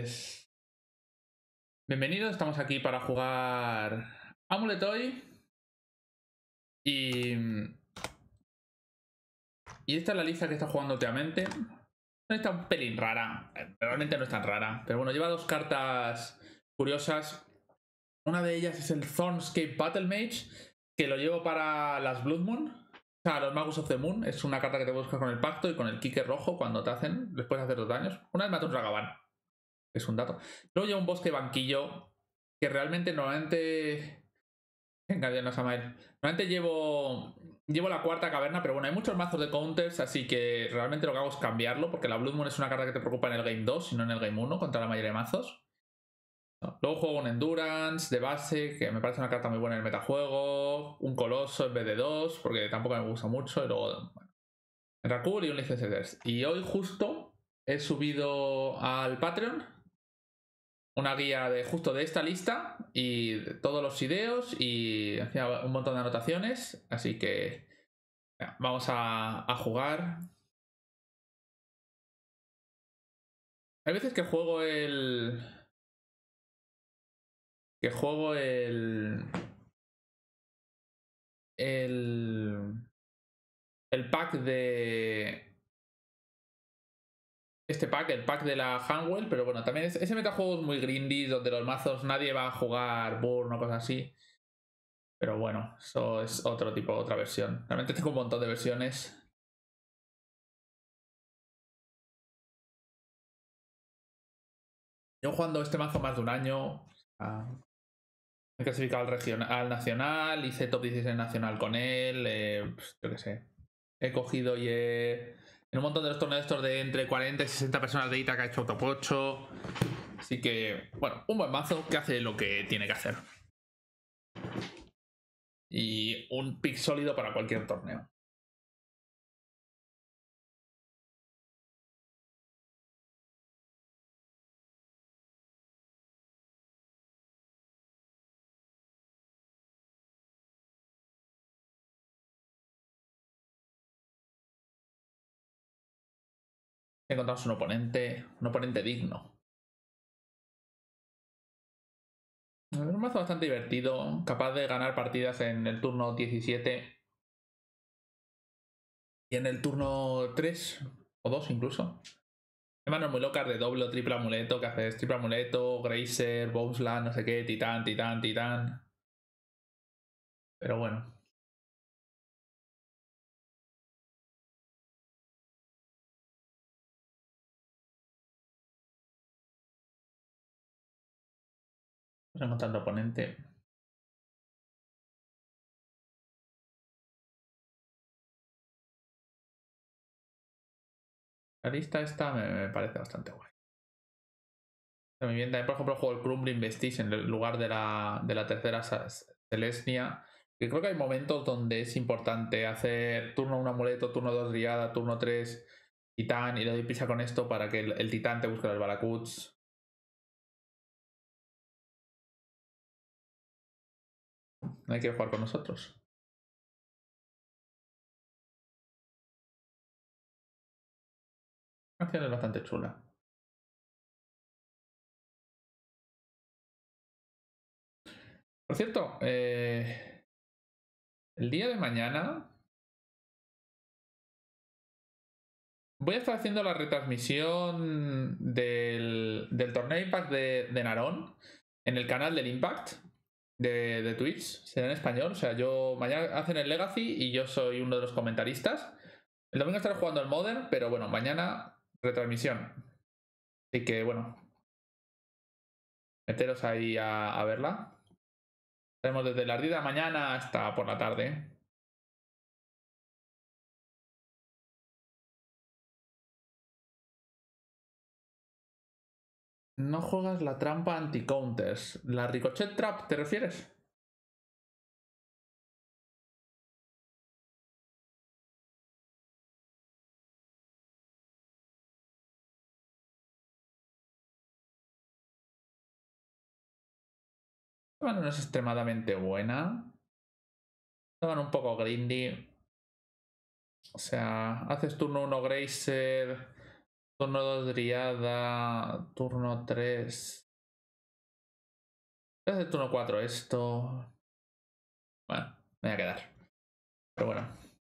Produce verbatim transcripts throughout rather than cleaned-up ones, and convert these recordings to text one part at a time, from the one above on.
Pues... Bienvenidos, estamos aquí para jugar Amulet hoy. Y... Y esta es la lista que está jugando últimamente. Está un pelín rara, realmente no es tan rara. Pero bueno, lleva dos cartas curiosas. Una de ellas es el Thornscape Battle Mage, que lo llevo para las Blood Moon. O sea, los Magus of the Moon. Es una carta que te buscas con el pacto y con el kicker rojo cuando te hacen, después de hacer dos daños. Una vez mata un Ragavan. Es un dato. Luego llevo un bosque banquillo, que realmente normalmente... Venga, bien, no, Samael. Normalmente llevo... Llevo la cuarta caverna, pero bueno, hay muchos mazos de counters, así que realmente lo que hago es cambiarlo, porque la Blood Moon es una carta que te preocupa en el Game dos y no en el Game uno, contra la mayoría de mazos. No. Luego juego un Endurance de base, que me parece una carta muy buena en el metajuego. Un Coloso en vez de dos, porque tampoco me gusta mucho. Y luego, bueno, un Rakul y un License. Y hoy justo he subido al Patreon una guía de justo de esta lista y de todos los videos y un montón de anotaciones, así que ya, vamos a, a jugar. Hay veces que juego el que juego el el el pack de este pack, el pack de la Hanwell, pero bueno, también es, ese metajuego es muy grindy, donde los mazos nadie va a jugar burn o cosas así. Pero bueno, eso es otro tipo, otra versión. Realmente tengo un montón de versiones. Yo jugando este mazo más de un año. Ah, he clasificado al, regional, al nacional, hice top dieciséis nacional con él. Eh, pues, yo qué sé. He cogido y he... En un montón de los torneos estos de entre cuarenta y sesenta personas de I T A que ha hecho top ocho. Así que, bueno, un buen mazo que hace lo que tiene que hacer. Y un pick sólido para cualquier torneo. Encontramos un oponente, un oponente digno. Es un mazo bastante divertido, capaz de ganar partidas en el turno diecisiete y en el turno tres o dos incluso. Hay manos muy locas de doble o triple amuleto, que haces triple amuleto, Grazer, Bonesland, no sé qué, titán, titán, titán. Pero bueno. Vamos encontrando oponente. La lista esta me, me parece bastante guay. Muy bien, también por ejemplo juego el Crumbling Vestige en lugar de la, de la tercera Selesnya. Que creo que hay momentos donde es importante hacer turno uno amuleto, turno dos riada, turno tres titán y le doy prisa con esto para que el, el titán te busque los balakuts. No hay que jugar con nosotros. La acción es bastante chula. Por cierto, eh, el día de mañana voy a estar haciendo la retransmisión del, del torneo Impact de, de Narón en el canal del Impact de, de Twitch. Será en español. O sea, yo mañana hacen el Legacy y yo soy uno de los comentaristas. El domingo estaré jugando el Modern, pero bueno, mañana retransmisión. Así que bueno, meteros ahí a, a verla. Estaremos desde las diez de la mañana hasta por la tarde. No juegas la trampa anti-counters. ¿La Ricochet Trap te refieres? Bueno, no es extremadamente buena. Estaban un poco grindy. O sea, haces turno uno Grazer, Turno dos, Driada. Turno tres. Voy a hacer turno cuatro esto. Bueno, me voy a quedar. Pero bueno.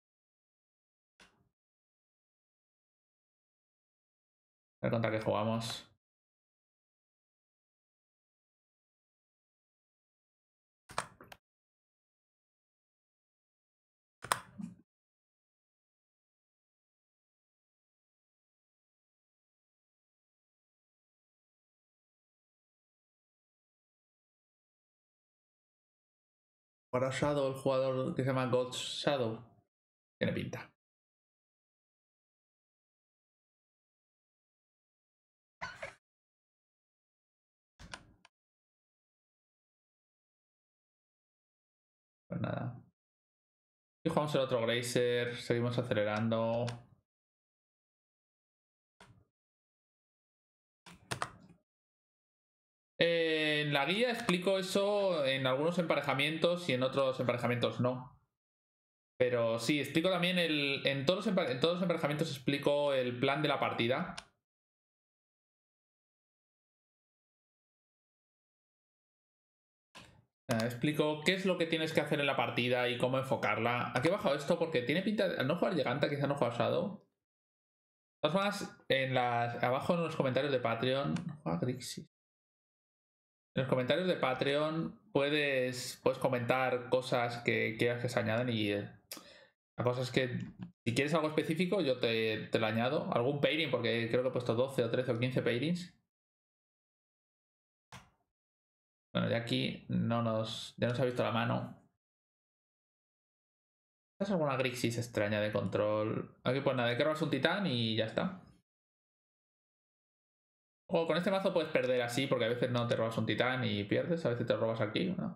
A ver contra qué jugamos. Para Shadow, el jugador que se llama God Shadow. Tiene pinta. Pues nada. Y jugamos el otro Grazer. Seguimos acelerando. Eh, en la guía explico eso en algunos emparejamientos y en otros emparejamientos no. Pero sí, explico también el. En todos los, en todos los emparejamientos explico el plan de la partida. Eh, explico qué es lo que tienes que hacer en la partida y cómo enfocarla. Aquí he bajado esto porque tiene pinta. Al no jugar Giganta, quizá no juega Shadow. De todas formas, en las, abajo en los comentarios de Patreon. Juega Grixis. En los comentarios de Patreon puedes, puedes comentar cosas que quieras que se añadan y eh, la cosa es que si quieres algo específico yo te, te lo añado. Algún pairing, porque creo que he puesto doce o trece o quince pairings. Bueno, ya aquí no nos, ya nos ha visto la mano. ¿Es alguna Grixis extraña de control? Aquí pues nada, hay que robarse un titán y ya está. O con este mazo puedes perder así, porque a veces no te robas un titán y pierdes, a veces te lo robas aquí, ¿no?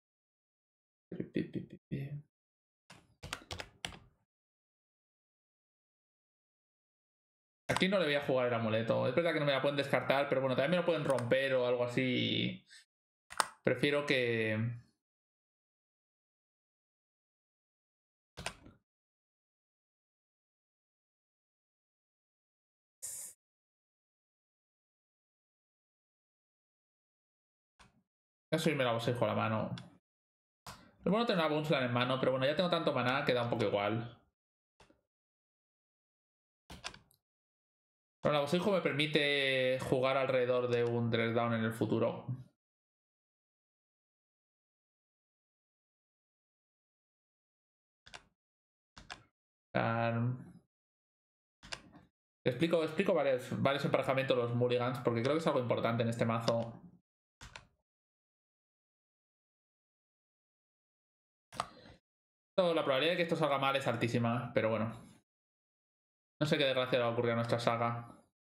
Aquí no le voy a jugar el amuleto. Es verdad que no me la pueden descartar, pero bueno, también me lo pueden romper o algo así. Prefiero que... Voy a subirme la bosejo a la mano. Es bueno tener una Boomslang en mano, pero bueno, ya tengo tanto maná que da un poco igual. Pero la bosejo me permite jugar alrededor de un dress down en el futuro. Um... Explico, explico varios, varios emparejamientos de los mulligans porque creo que es algo importante en este mazo. La probabilidad de que esto salga mal es altísima, pero bueno. No sé qué desgracia le va a ocurrir a nuestra saga.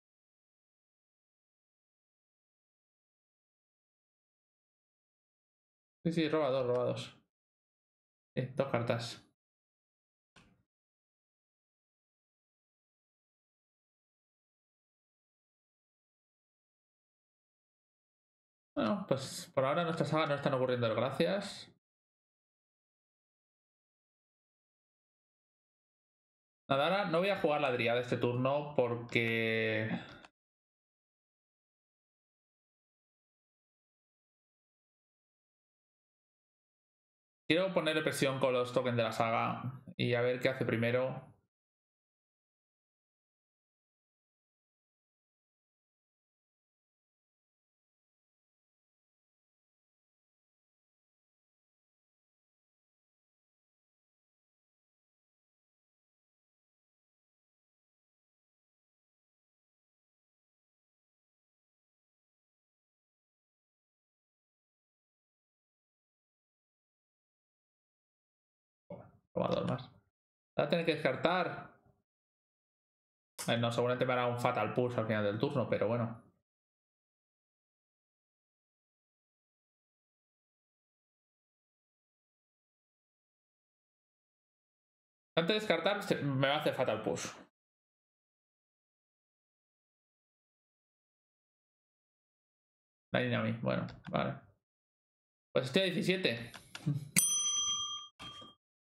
Sí, sí, roba dos, roba dos. Sí, dos cartas. Bueno, pues por ahora nuestra saga no están ocurriendo desgracias. Nada, ahora no voy a jugar la Driada este turno porque... Quiero ponerle presión con los tokens de la saga y a ver qué hace primero. Jugador más. Va a tener que descartar. Eh, no, seguramente me hará un Fatal Push al final del turno, pero bueno. Antes de descartar, me va a hacer Fatal Push. La línea a mí. Bueno, vale. Pues estoy a diecisiete.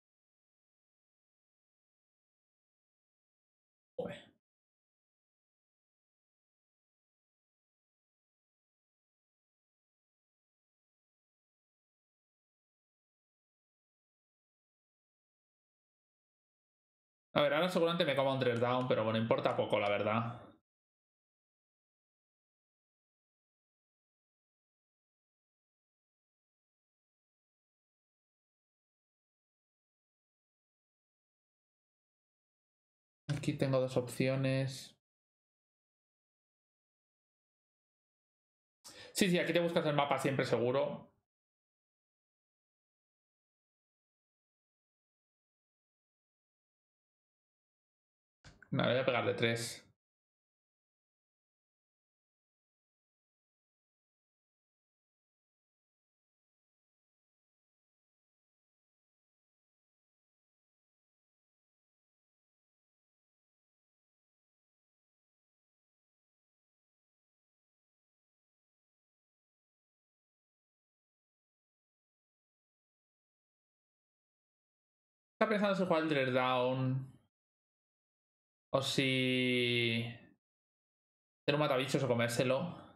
Joder. A ver, ahora seguramente me coma un tres down, pero bueno, importa poco, la verdad. Aquí tengo dos opciones. Sí, sí, aquí te buscas el mapa siempre seguro. Vale, voy a pegarle tres. Está pensando si jugar el tres down o si hacer un matabichos o comérselo.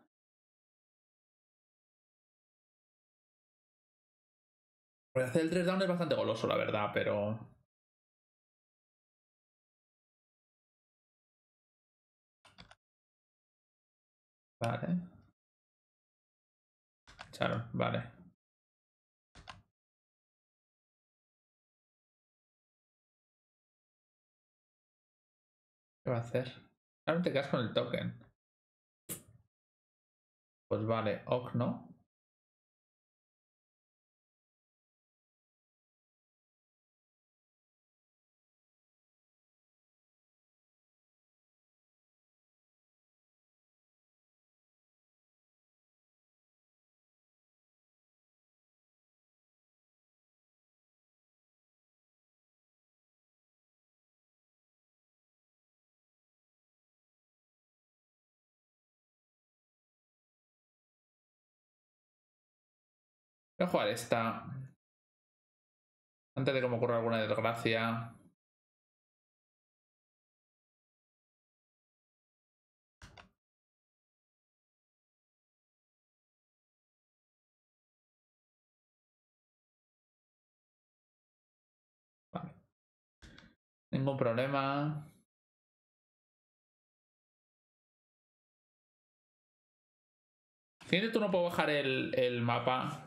Voy a hacer el tres down es bastante goloso, la verdad, pero... Vale. Charon, vale. ¿Qué va a hacer? Claro, te quedas con el token. Pues vale, ok, ¿no? Voy a jugar esta. Antes de que me ocurra alguna desgracia. Vale. Ningún problema. Siguiente tú no puedo bajar el, el mapa.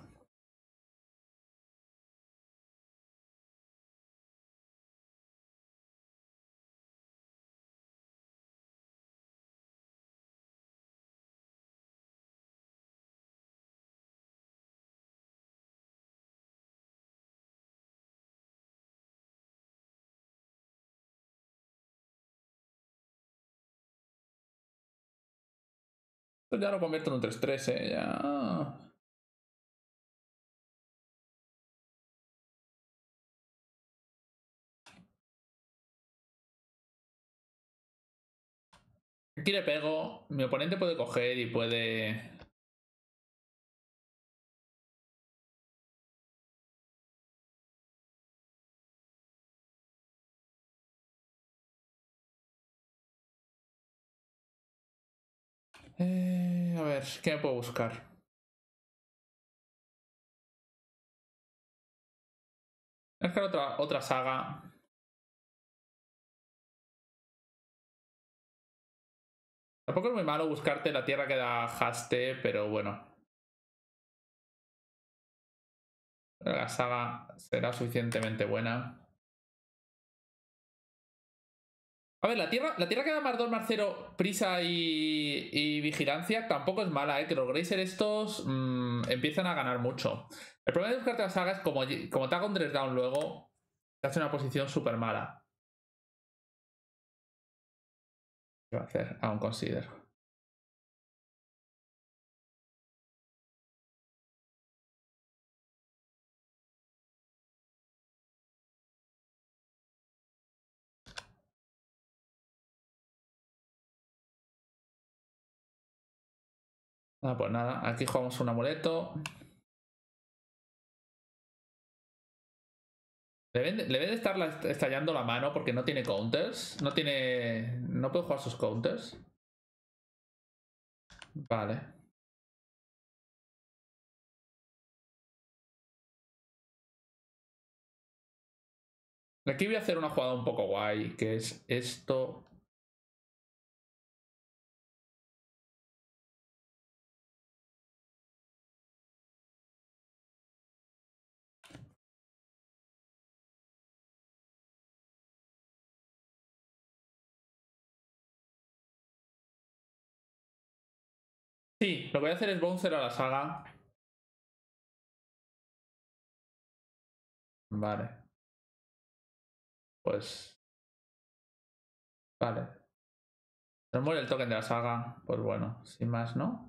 Pues ya lo convierto en un tres tres, eh. Ya. Aquí le pego. Mi oponente puede coger y puede. Eh, a ver, ¿qué me puedo buscar? Es que otra, otra saga. Tampoco es muy malo buscarte la tierra que da haste, pero bueno. La saga será suficientemente buena. A ver, la tierra, la tierra que da más dos, más cero, prisa y, y vigilancia tampoco es mala, ¿eh? Que los Grazer estos mmm, empiezan a ganar mucho. El problema de buscarte la saga es como, como te haga un tres down luego, te hace una posición súper mala. ¿Qué va a hacer? Aún considero. Ah, pues nada, aquí jugamos un amuleto. Le deben, de, le debe de estar la, estallando la mano porque no tiene counters. No tiene. No puede jugar sus counters. Vale. Aquí voy a hacer una jugada un poco guay, que es esto. Sí, lo que voy a hacer es bouncer a la saga. Vale. Pues... Vale. Nos muere el token de la saga. Pues bueno, sin más, ¿no?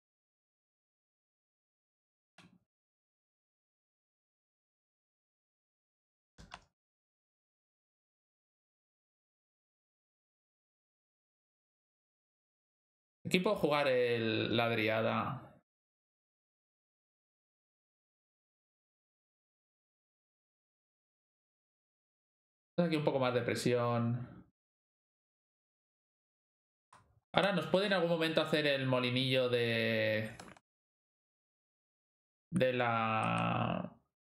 Aquí puedo jugar el, la Driada. Aquí un poco más de presión. Ahora nos puede en algún momento hacer el molinillo de... De la...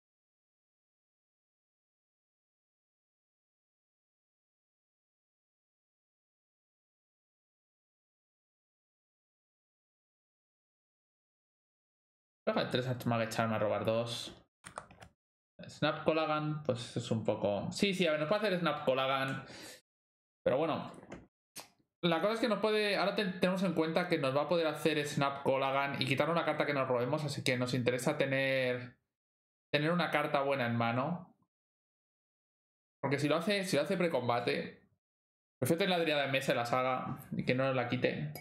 Juega el tres a echarme a robar dos. Snap Colagan, pues es un poco... Sí, sí, a ver, nos puede hacer Snap Colagan. Pero bueno. La cosa es que nos puede... Ahora te, tenemos en cuenta que nos va a poder hacer Snap Colagan y quitar una carta que nos robemos. Así que nos interesa tener... Tener una carta buena en mano. Porque si lo hace, si lo hace precombate... Prefiero tener la Driada en mesa de la saga y que no nos la quite.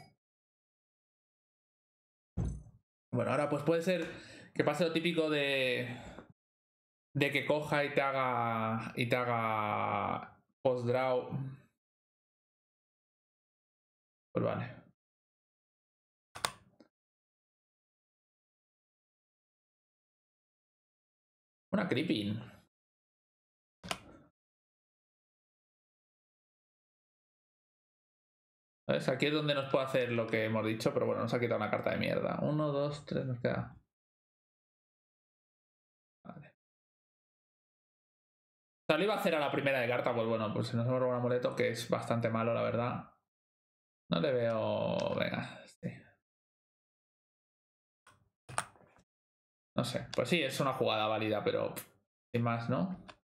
Bueno, ahora pues puede ser que pase lo típico de... De que coja y te haga... Y te haga... Post-draw. Pues vale. Una creeping. ¿Sabes? Aquí es donde nos puede hacer lo que hemos dicho, pero bueno, nos ha quitado una carta de mierda. Uno, dos, tres, nos queda. Vale. O sea, lo iba a hacer a la primera de carta, pues bueno, pues nos hemos robado un amuleto que es bastante malo, la verdad. No le veo... Venga, sí. No sé, pues sí, es una jugada válida, pero sin más, ¿no?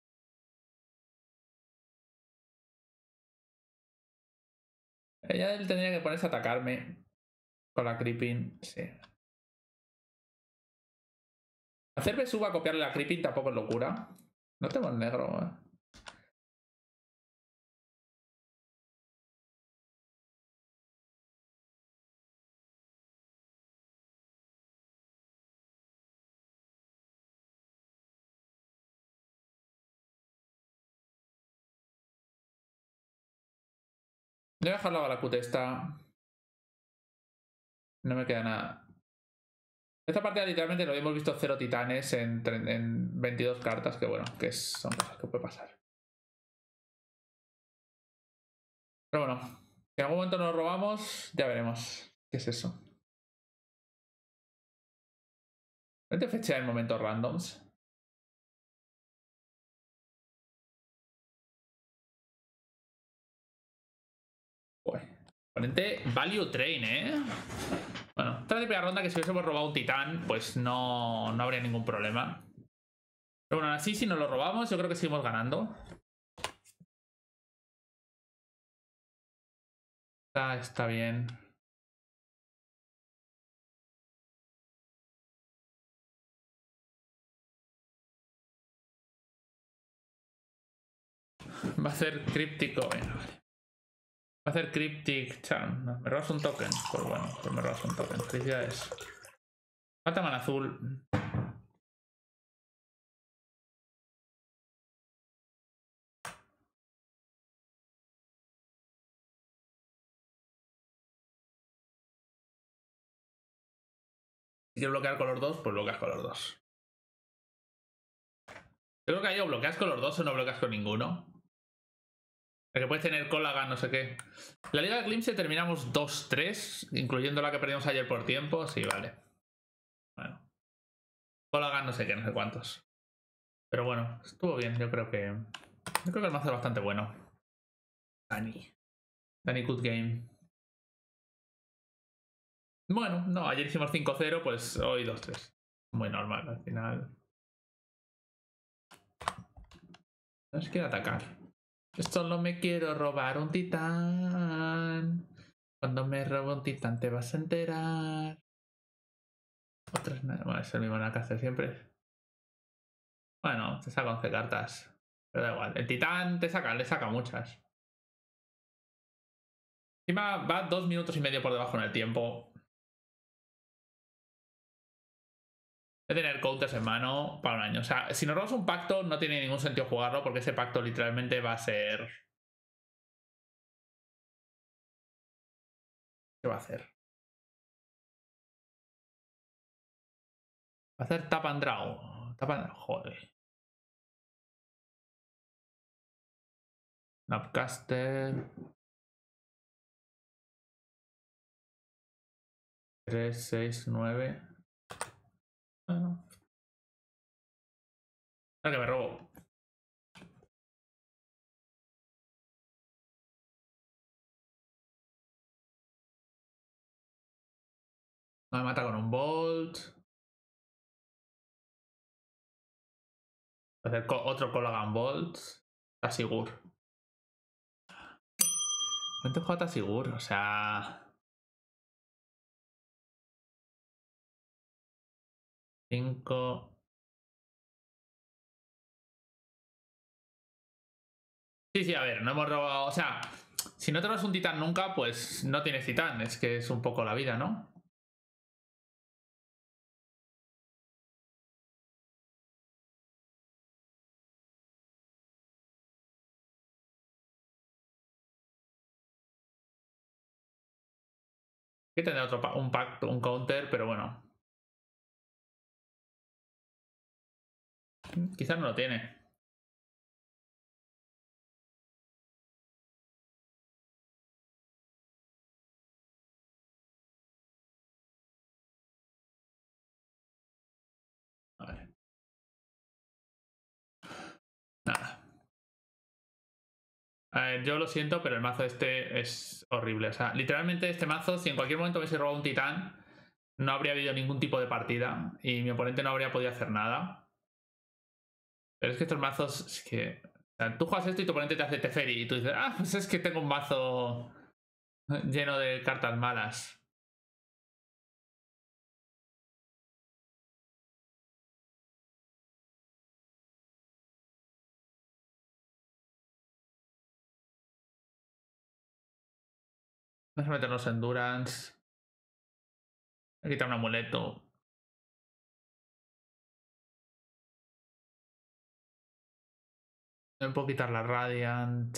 Ella él tendría que ponerse a atacarme con la creeping, sí. Hacer suba a copiarle la creeping tampoco es locura. No tenemos negro, ¿eh? Voy a dejar la Valakut esta. No me queda nada. Esta partida literalmente lo hemos visto cero titanes en, en veintidós cartas, que bueno, que son cosas que puede pasar. Pero bueno, si en algún momento nos robamos, ya veremos qué es eso. ¿No te fecha en momentos randoms? Uy. Ponente Value Train, ¿eh? Bueno, esta es la primera ronda que si hubiésemos robado un titán, pues no, no habría ningún problema. Pero bueno, así si nos lo robamos, yo creo que seguimos ganando. Está, está bien. Va a ser críptico. Venga, vale. Va a hacer Cryptic Charm. No, me robas un token. Pues bueno, pues me robas un token. Felicidades. Falta mana azul. Si quieres bloquear con los dos, pues bloqueas con los dos. Yo creo que ahí o bloqueas con los dos o no bloqueas con ninguno. Porque puedes tener Colagan, no sé qué. La Liga de Glimpse terminamos dos tres, incluyendo la que perdimos ayer por tiempo. Sí, vale. Bueno. Colagan no sé qué, no sé cuántos. Pero bueno, estuvo bien, yo creo que... Yo creo que el mazo es bastante bueno. Dani. Dani Good Game. Bueno, no, ayer hicimos cinco cero, pues hoy dos tres. Muy normal al final. No se quiere atacar. Solo me quiero robar un titán. Cuando me robo un titán te vas a enterar. Otras nada. Bueno, es el mismo nada que hace siempre. Bueno, te saca once cartas. Pero da igual. El titán te saca, le saca muchas. Encima va dos minutos y medio por debajo en el tiempo. De tener counters en mano para un año. O sea, si nos robamos un pacto, no tiene ningún sentido jugarlo porque ese pacto literalmente va a ser. ¿Qué va a hacer? Va a hacer tap and draw. Tap and... Joder. Snapcaster. tres, seis, nueve. Bueno. Ah, que me robo. No me mata con un Bolt. Voy a hacer otro Colagan Bolt. Tasigur. ¿Cuánto juega Tasigur? O sea. cinco. Sí, sí, a ver, no hemos robado. O sea, si no te robas un titán nunca, pues no tienes titán. Es que es un poco la vida, ¿no? Hay que tener otro pa un pacto, un counter, pero bueno. Quizás no lo tiene. A ver. Nada. A ver, yo lo siento, pero el mazo este es horrible. O sea, literalmente este mazo, si en cualquier momento hubiese robado un titán, no habría habido ningún tipo de partida y mi oponente no habría podido hacer nada. Pero es que estos mazos, es que... O sea, tú juegas esto y tu oponente te hace Teferi y tú dices, ah, pues es que tengo un mazo lleno de cartas malas. Vamos a meternos Endurance. Voy a quitar un amuleto. Me puedo quitar la Radiant.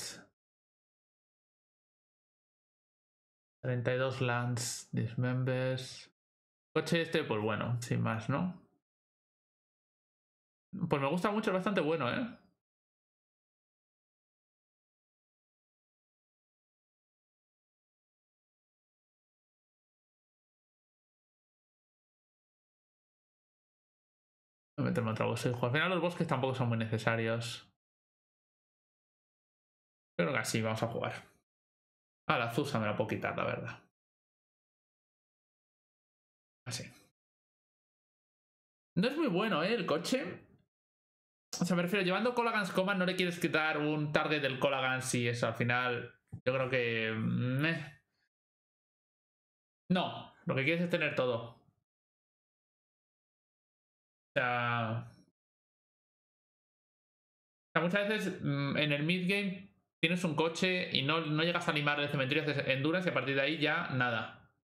treinta y dos lands, dismembers. Coche este, pues bueno, sin más, ¿no? Pues me gusta mucho, es bastante bueno, ¿eh? Voy a meterme otro bosejo. Al final los bosques tampoco son muy necesarios. Creo que así vamos a jugar. Ah, la Zusa me la puedo quitar, la verdad. Así. No es muy bueno, ¿eh? El coche. O sea, me refiero, llevando Colagans Command no le quieres quitar un target del Colagans y eso. Al final, yo creo que... Meh. No, lo que quieres es tener todo. O sea... O sea, muchas veces mmm, en el mid-game tienes un coche y no, no llegas a animar el cementerio, haces endurance y a partir de ahí ya nada.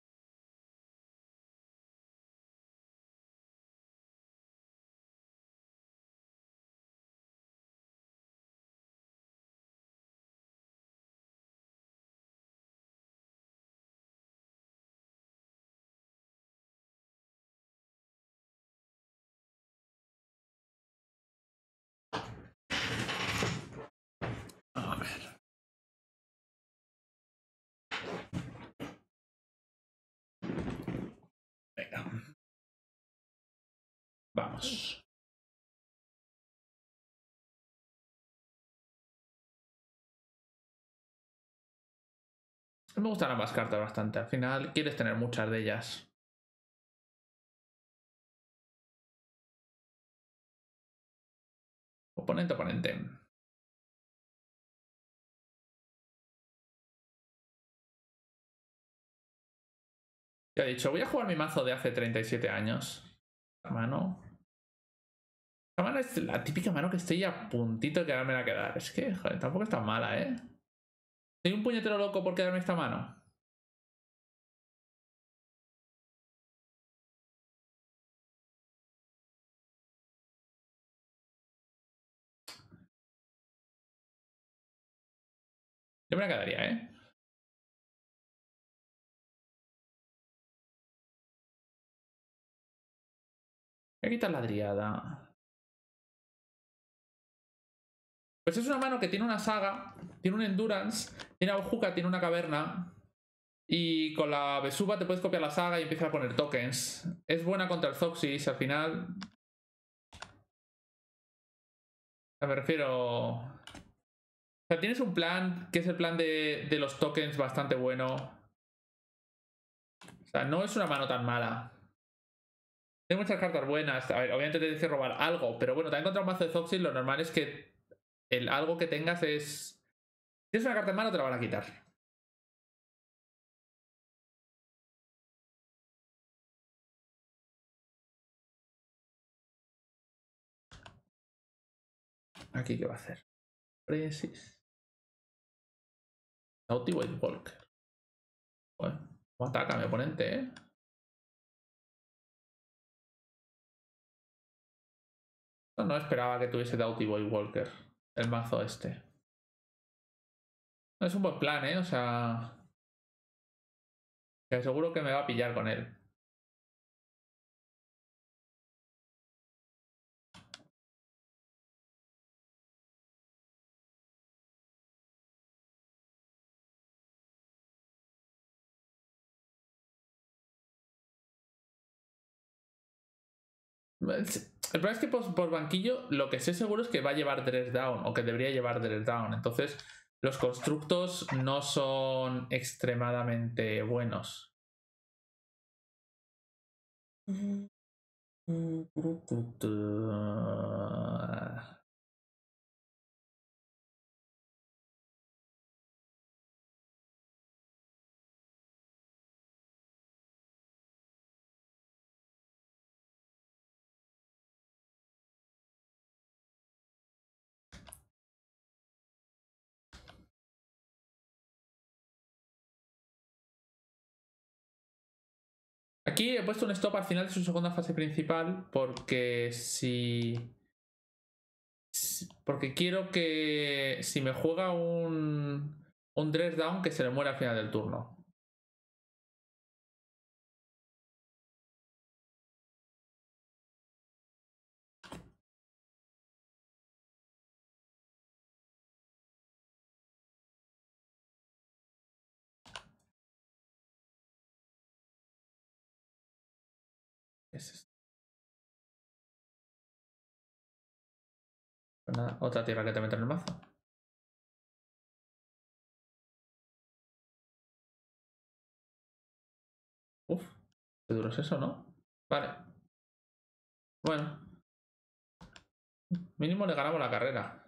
A ver. Venga. Vamos. Me gustan ambas cartas bastante. Al final quieres tener muchas de ellas. Oponente, oponente. Ya he dicho, voy a jugar mi mazo de hace treinta y siete años. La mano. La mano es la típica mano que estoy a puntito de quedarme a quedar. Es que, joder, tampoco es tan mala, ¿eh? ¿Soy un puñetero loco por quedarme esta mano? Yo me la quedaría, ¿eh? Voy a quitar la Driada. Pues es una mano que tiene una saga, tiene un endurance, tiene Aujuka, tiene una caverna. Y con la Vesuva te puedes copiar la saga y empiezas a poner tokens. Es buena contra el Zoxys al final. Me refiero... O sea, tienes un plan, que es el plan de, de los tokens, bastante bueno. O sea, no es una mano tan mala. Hay muchas cartas buenas. A ver, obviamente te tienes que robar algo, pero bueno, también contra un mazo de Zoxys lo normal es que el algo que tengas es... Si es una carta en mano te la van a quitar. Aquí, ¿qué va a hacer? Precis. Naughty White Walker. Bueno, ¿cómo ataca mi oponente, eh? No, no esperaba que tuviese Doughty Boy Walker, el mazo este. No, es un buen plan, ¿eh? O sea... Que seguro que me va a pillar con él. El problema es que por, por banquillo lo que sé seguro es que va a llevar Dress Down, o que debería llevar Dress Down. Entonces, los constructos no son extremadamente buenos. Aquí he puesto un stop al final de su segunda fase principal porque si... Porque quiero que si me juega un, un Dress Down que se le muera al final del turno. Es esto. Una, otra tierra que te meto en el mazo. Uf, qué duro es eso, ¿no? Vale. Bueno. Mínimo le ganamos la carrera.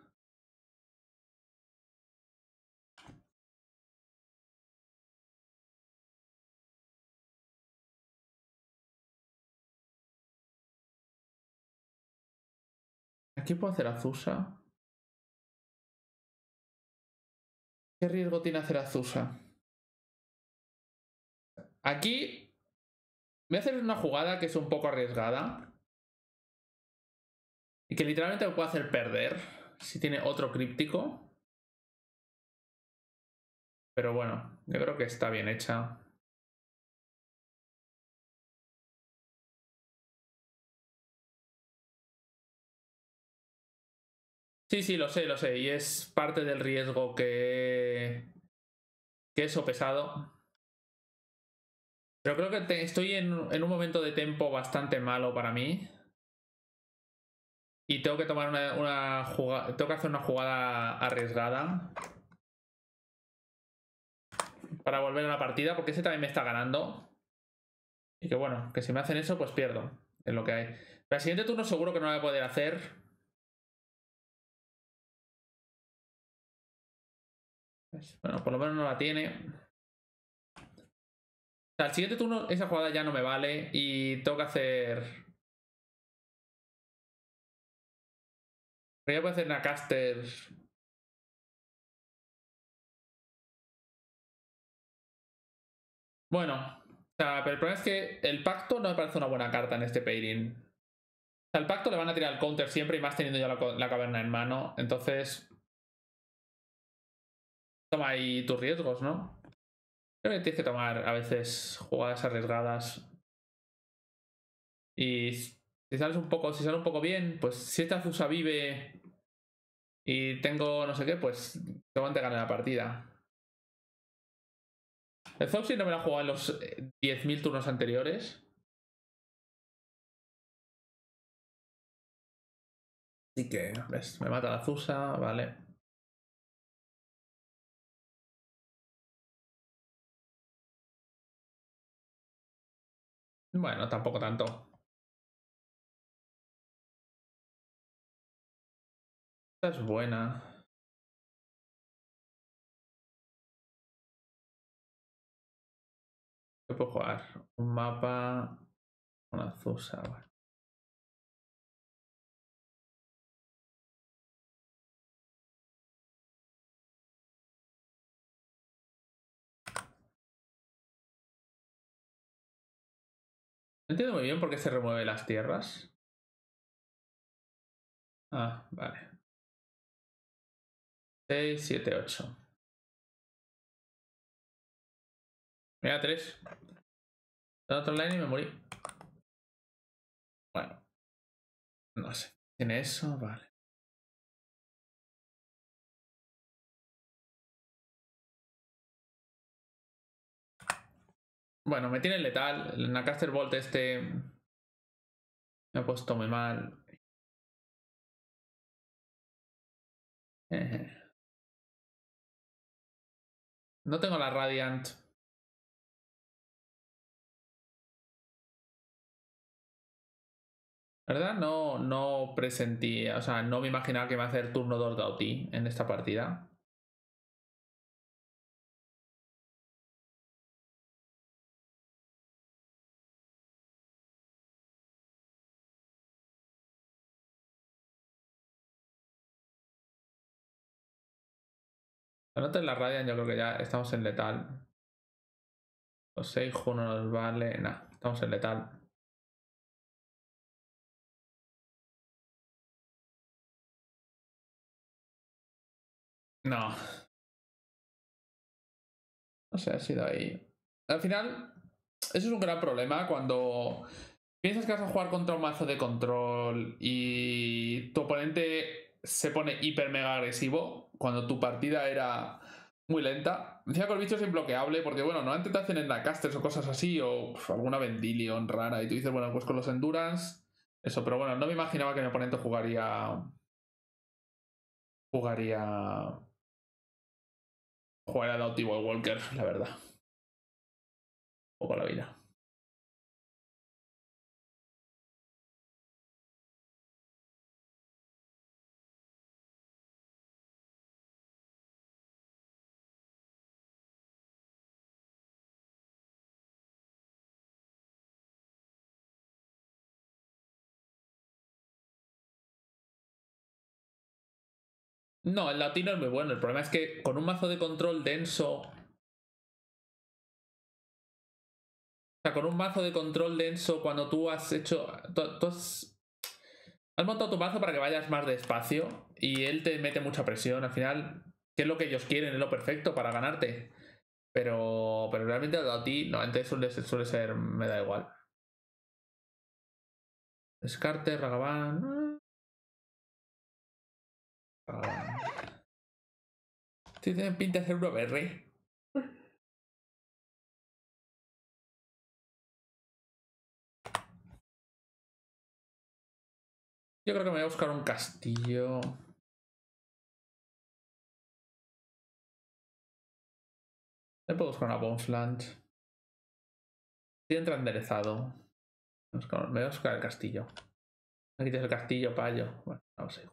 Aquí puedo hacer Azusa. ¿Qué riesgo tiene hacer Azusa? Aquí voy a hacer una jugada que es un poco arriesgada. Y que literalmente me puede hacer perder si tiene otro críptico. Pero bueno, yo creo que está bien hecha. Sí, sí, lo sé, lo sé. Y es parte del riesgo que, que eso pesado. Pero creo que te, estoy en, en un momento de tempo bastante malo para mí. Y tengo que tomar una, una jugada. Tengo que hacer una jugada arriesgada. para volver a la partida, porque ese también me está ganando. Y que bueno, que si me hacen eso, pues pierdo. Es lo que hay. Pero el siguiente turno seguro que no lo voy a poder hacer. Bueno, por lo menos no la tiene. O sea, el siguiente turno esa jugada ya no me vale y tengo que hacer... Pero ya puedo hacer una caster. Bueno, o sea, pero el problema es que el pacto no me parece una buena carta en este pairing. O sea, el pacto le van a tirar el counter siempre y más teniendo ya la, la caverna en mano. Entonces... Toma ahí tus riesgos, ¿no? Creo que tienes que tomar a veces jugadas arriesgadas. Y si sales un poco, si sale un poco bien, pues si esta Zusa vive y tengo no sé qué, pues seguramente gane la partida. El Zoxy no me la ha jugado en los diez mil turnos anteriores. Así que, ves, me mata la Zusa, vale. Bueno, tampoco tanto. Esta es buena. ¿Qué puedo jugar? Un mapa, una Zusa, vale. No entiendo muy bien por qué se remueve las tierras. Ah, vale. seis, siete, ocho. Mira, tres. Otro line y me morí. Bueno. No sé. ¿Tiene eso? Vale. Bueno, me tiene letal. El Nacaster Bolt este me ha puesto muy mal. Eh. No tengo la Radiant. ¿Verdad? No, no presentí, o sea, no me imaginaba que iba a hacer turno dos de Dauti en esta partida. Anoten la Radiant, yo creo que ya estamos en letal. Los seis uno nos vale. Nah, estamos en letal. No. No sé, ha sido ahí. Al final, eso es un gran problema cuando piensas que vas a jugar contra un mazo de control y tu oponente se pone hiper mega agresivo cuando tu partida era muy lenta. Decía que el bicho es imbloqueable porque, bueno, normalmente te hacen endacasters o cosas así o uf, alguna Vendilion rara y tú dices, bueno, pues con los Endurance, eso, pero bueno, no me imaginaba que mi oponente jugaría... Jugaría... Jugaría Doughty Walker, la verdad. Un poco la vida. No, el latino es muy bueno. El problema es que con un mazo de control denso. O sea, con un mazo de control denso, cuando tú has hecho. Tú, tú has, has montado tu mazo para que vayas más despacio. Y él te mete mucha presión. Al final, que es lo que ellos quieren, es lo perfecto para ganarte. Pero. Pero realmente a ti, no, antes suele, suele ser. Me da igual. Descarte, Ragavan. Ragavan. Tienen pinta de ser una berry. Yo creo que me voy a buscar un castillo. Le puedo buscar una Bonesland. Sí, entra enderezado. Me voy a buscar el castillo. Me quites el castillo, payo. Bueno, no sé.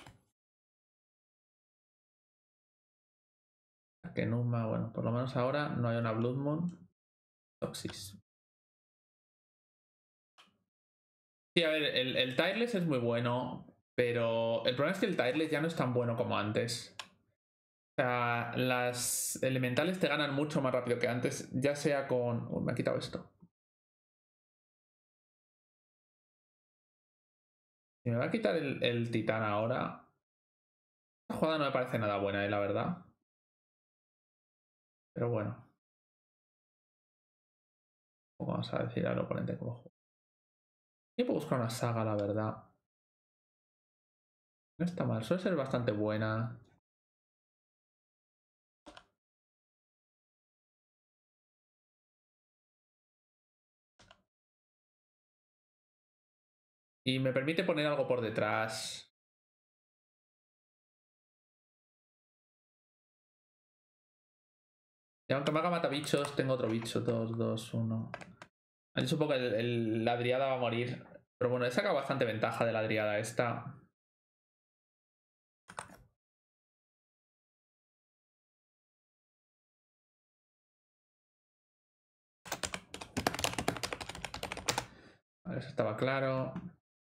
Que Numa, bueno, por lo menos ahora no hay una Blood Moon. Toxis. Sí, a ver, el, el Tireless es muy bueno, pero el problema es que el Tireless ya no es tan bueno como antes. O sea, las elementales te ganan mucho más rápido que antes, ya sea con... Uh, me ha quitado esto. Si me va a quitar el, el titán ahora... Esta jugada no me parece nada buena, eh, la verdad. Pero bueno. Vamos a decir al oponente cómo juega. Yo puedo buscar una saga, la verdad. No está mal, suele ser bastante buena. Y me permite poner algo por detrás. Y aunque me haga matabichos, tengo otro bicho. dos, dos, uno. Yo supongo que el, el, la Driada va a morir. Pero bueno, he sacado bastante ventaja de la Driada esta. Vale, eso estaba claro.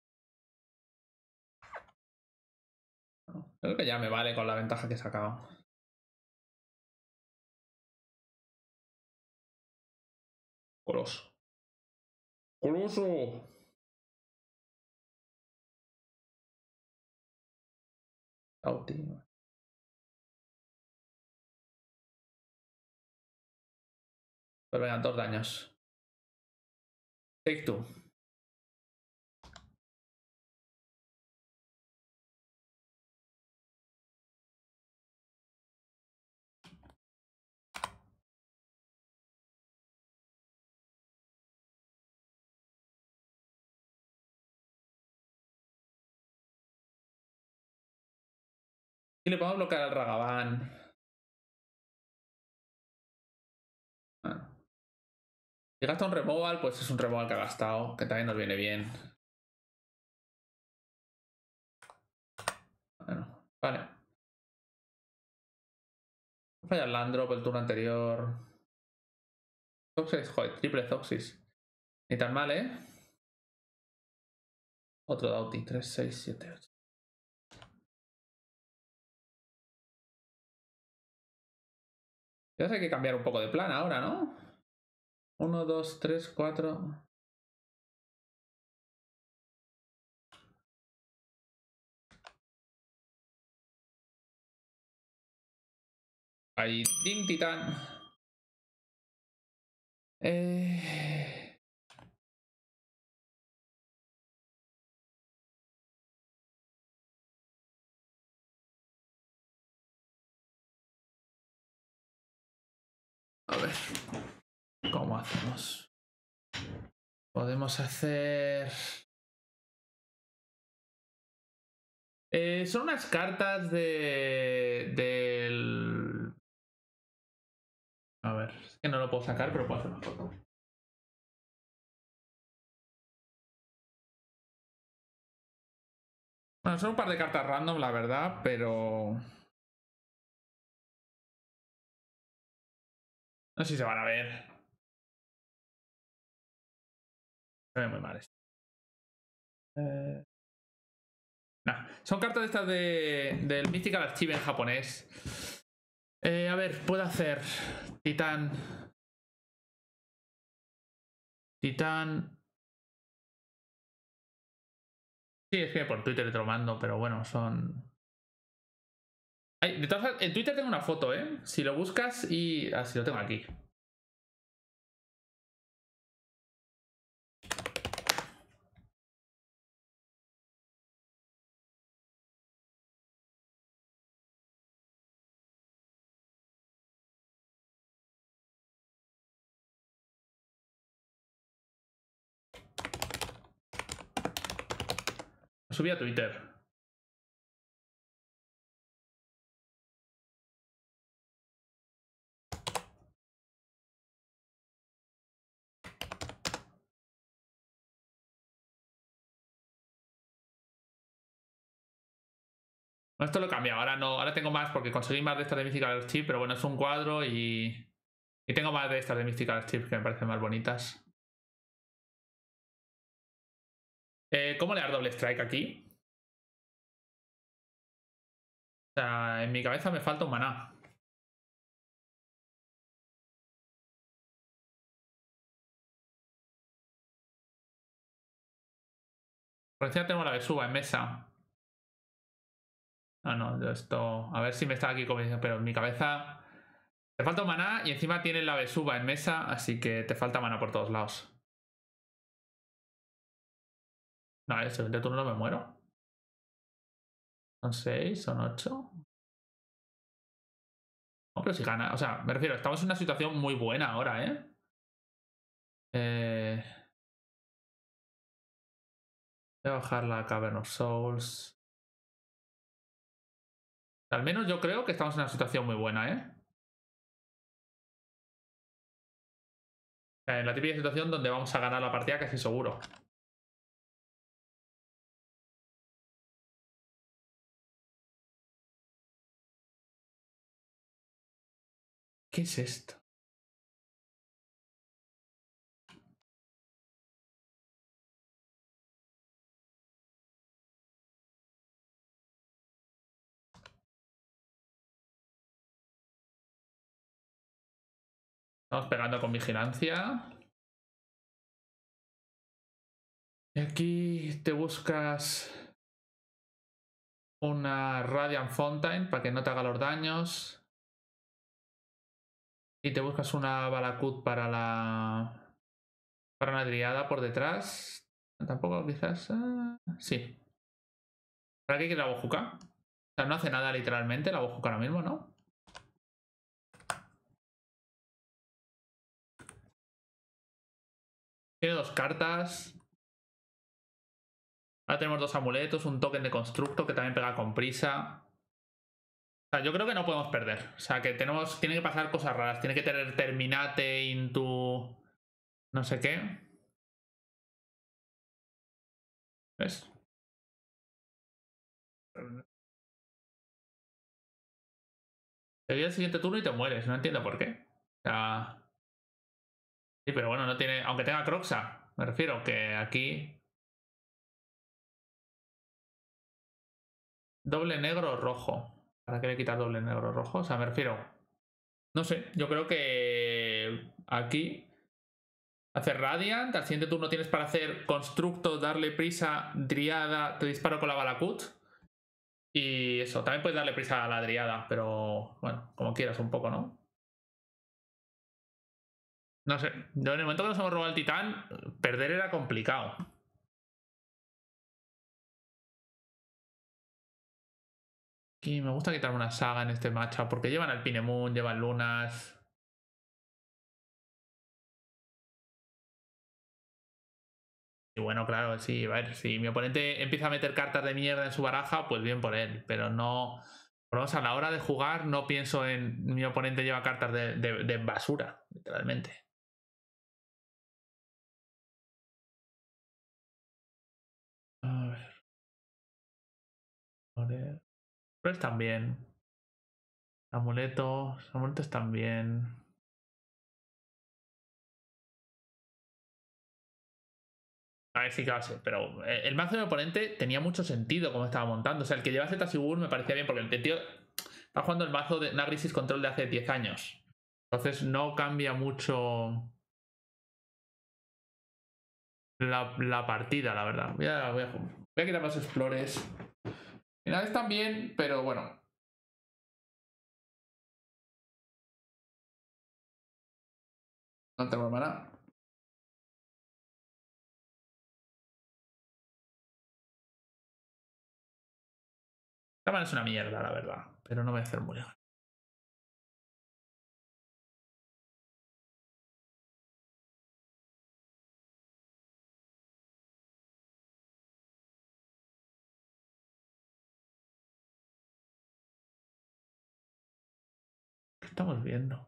Creo que ya me vale con la ventaja que he sacado. Coloso. ¡Coloso! Auti. Pues venga, dos daños. Take two. Y le podemos bloquear al Ragavan. Bueno. Si gasta un removal, pues es un removal que ha gastado, que también nos viene bien. Bueno, vale. Falla el Landrop el turno anterior. Zoxis, joder, triple Zoxis. Ni tan mal, ¿eh? Otro Dauti, tres, seis, siete, ocho. Ya hay que cambiar un poco de plan ahora, ¿no? uno, dos, tres, cuatro. Ahí, Ding Titán. Eh... A ver. ¿Cómo hacemos? Podemos hacer... Eh, son unas cartas de... del... A ver, es que no lo puedo sacar, pero puedo hacer una foto. Bueno, son un par de cartas random, la verdad, pero... No sé si se van a ver. Se ve muy mal esto. Eh... Nah, son cartas estas de, del Mythical Archive en japonés. Eh, a ver, puedo hacer Titán. Titán. Sí, es que por Twitter te lo mando, pero bueno, son... Ay, de todas formas, en Twitter tengo una foto, ¿eh? Si lo buscas y... Ah, sí, lo tengo aquí. Lo subí a Twitter. Esto lo he cambiado, ahora no, ahora tengo más porque conseguí más de estas de Mystical Chip, pero bueno, es un cuadro y, y tengo más de estas de Mystical Chip que me parecen más bonitas. Eh, ¿Cómo le das doble strike aquí? O sea, en mi cabeza me falta un maná. Por encima tenemos la Besuba en mesa. Ah, no, yo esto... A ver si me está aquí convenciendo, pero en mi cabeza... Te falta un maná y encima tienes la Besuba en mesa, así que te falta maná por todos lados. No, el siguiente turno me muero. Son seis, son ocho. No, pero si gana... O sea, me refiero, estamos en una situación muy buena ahora, ¿eh? Eh... Voy a bajar la Cavern of Souls. Al menos yo creo que estamos en una situación muy buena, ¿eh? En la típica situación donde vamos a ganar la partida casi seguro. ¿Qué es esto? Estamos pegando con vigilancia. Y aquí te buscas una Radiant Fountain para que no te haga los daños. Y te buscas una Balakut para la... para una Driada por detrás. Tampoco quizás... Uh... Sí. ¿Para qué quiere la Bojuka? O sea, no hace nada literalmente la Bojuka ahora mismo, ¿no? Tiene dos cartas. Ahora tenemos dos amuletos, un token de constructo que también pega con prisa. O sea, yo creo que no podemos perder. O sea, que tenemos. Tiene que pasar cosas raras. Tiene que tener Terminate into. No sé qué. ¿Ves? Te viene el siguiente turno y te mueres. No entiendo por qué. O sea. Sí, pero bueno, no tiene. Aunque tenga Croxa. Me refiero que aquí. Doble negro o rojo. ¿Para qué le quitas doble negro o rojo? O sea, me refiero. No sé. Yo creo que. Aquí. Hacer Radiant, al siguiente turno tienes para hacer Constructo, darle prisa, Driada, te disparo con la Balakut. Y eso, también puedes darle prisa a la Driada, pero bueno, como quieras un poco, ¿no? No sé, yo en el momento que nos hemos robado el titán, perder era complicado. Y me gusta quitarme una saga en este matchup, porque llevan al Pinemoon, llevan lunas. Y bueno, claro, sí, a ver, si mi oponente empieza a meter cartas de mierda en su baraja, pues bien por él, pero no... Por lo menos a la hora de jugar no pienso en mi oponente lleva cartas de, de, de basura, literalmente. A ver. Joder. Flores también. Amuletos. Amuletos también. A ver, sí que va a ser. Pero eh, el mazo de mi oponente tenía mucho sentido como estaba montando. O sea, el que llevase Tasigur me parecía bien porque el tío está jugando el mazo de Nagrisis Control de hace diez años. Entonces no cambia mucho la, la partida, la verdad. Voy a, voy a, voy a quitar los explores. Finales están bien, pero bueno. No tengo mana. Esta mana es una mierda, la verdad. Pero no voy a hacer muy bien. ¿Qué estamos viendo?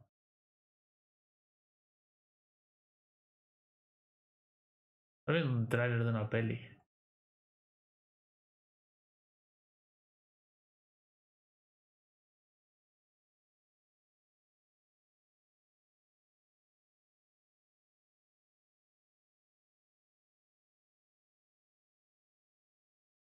Estoy viendo un tráiler de una peli.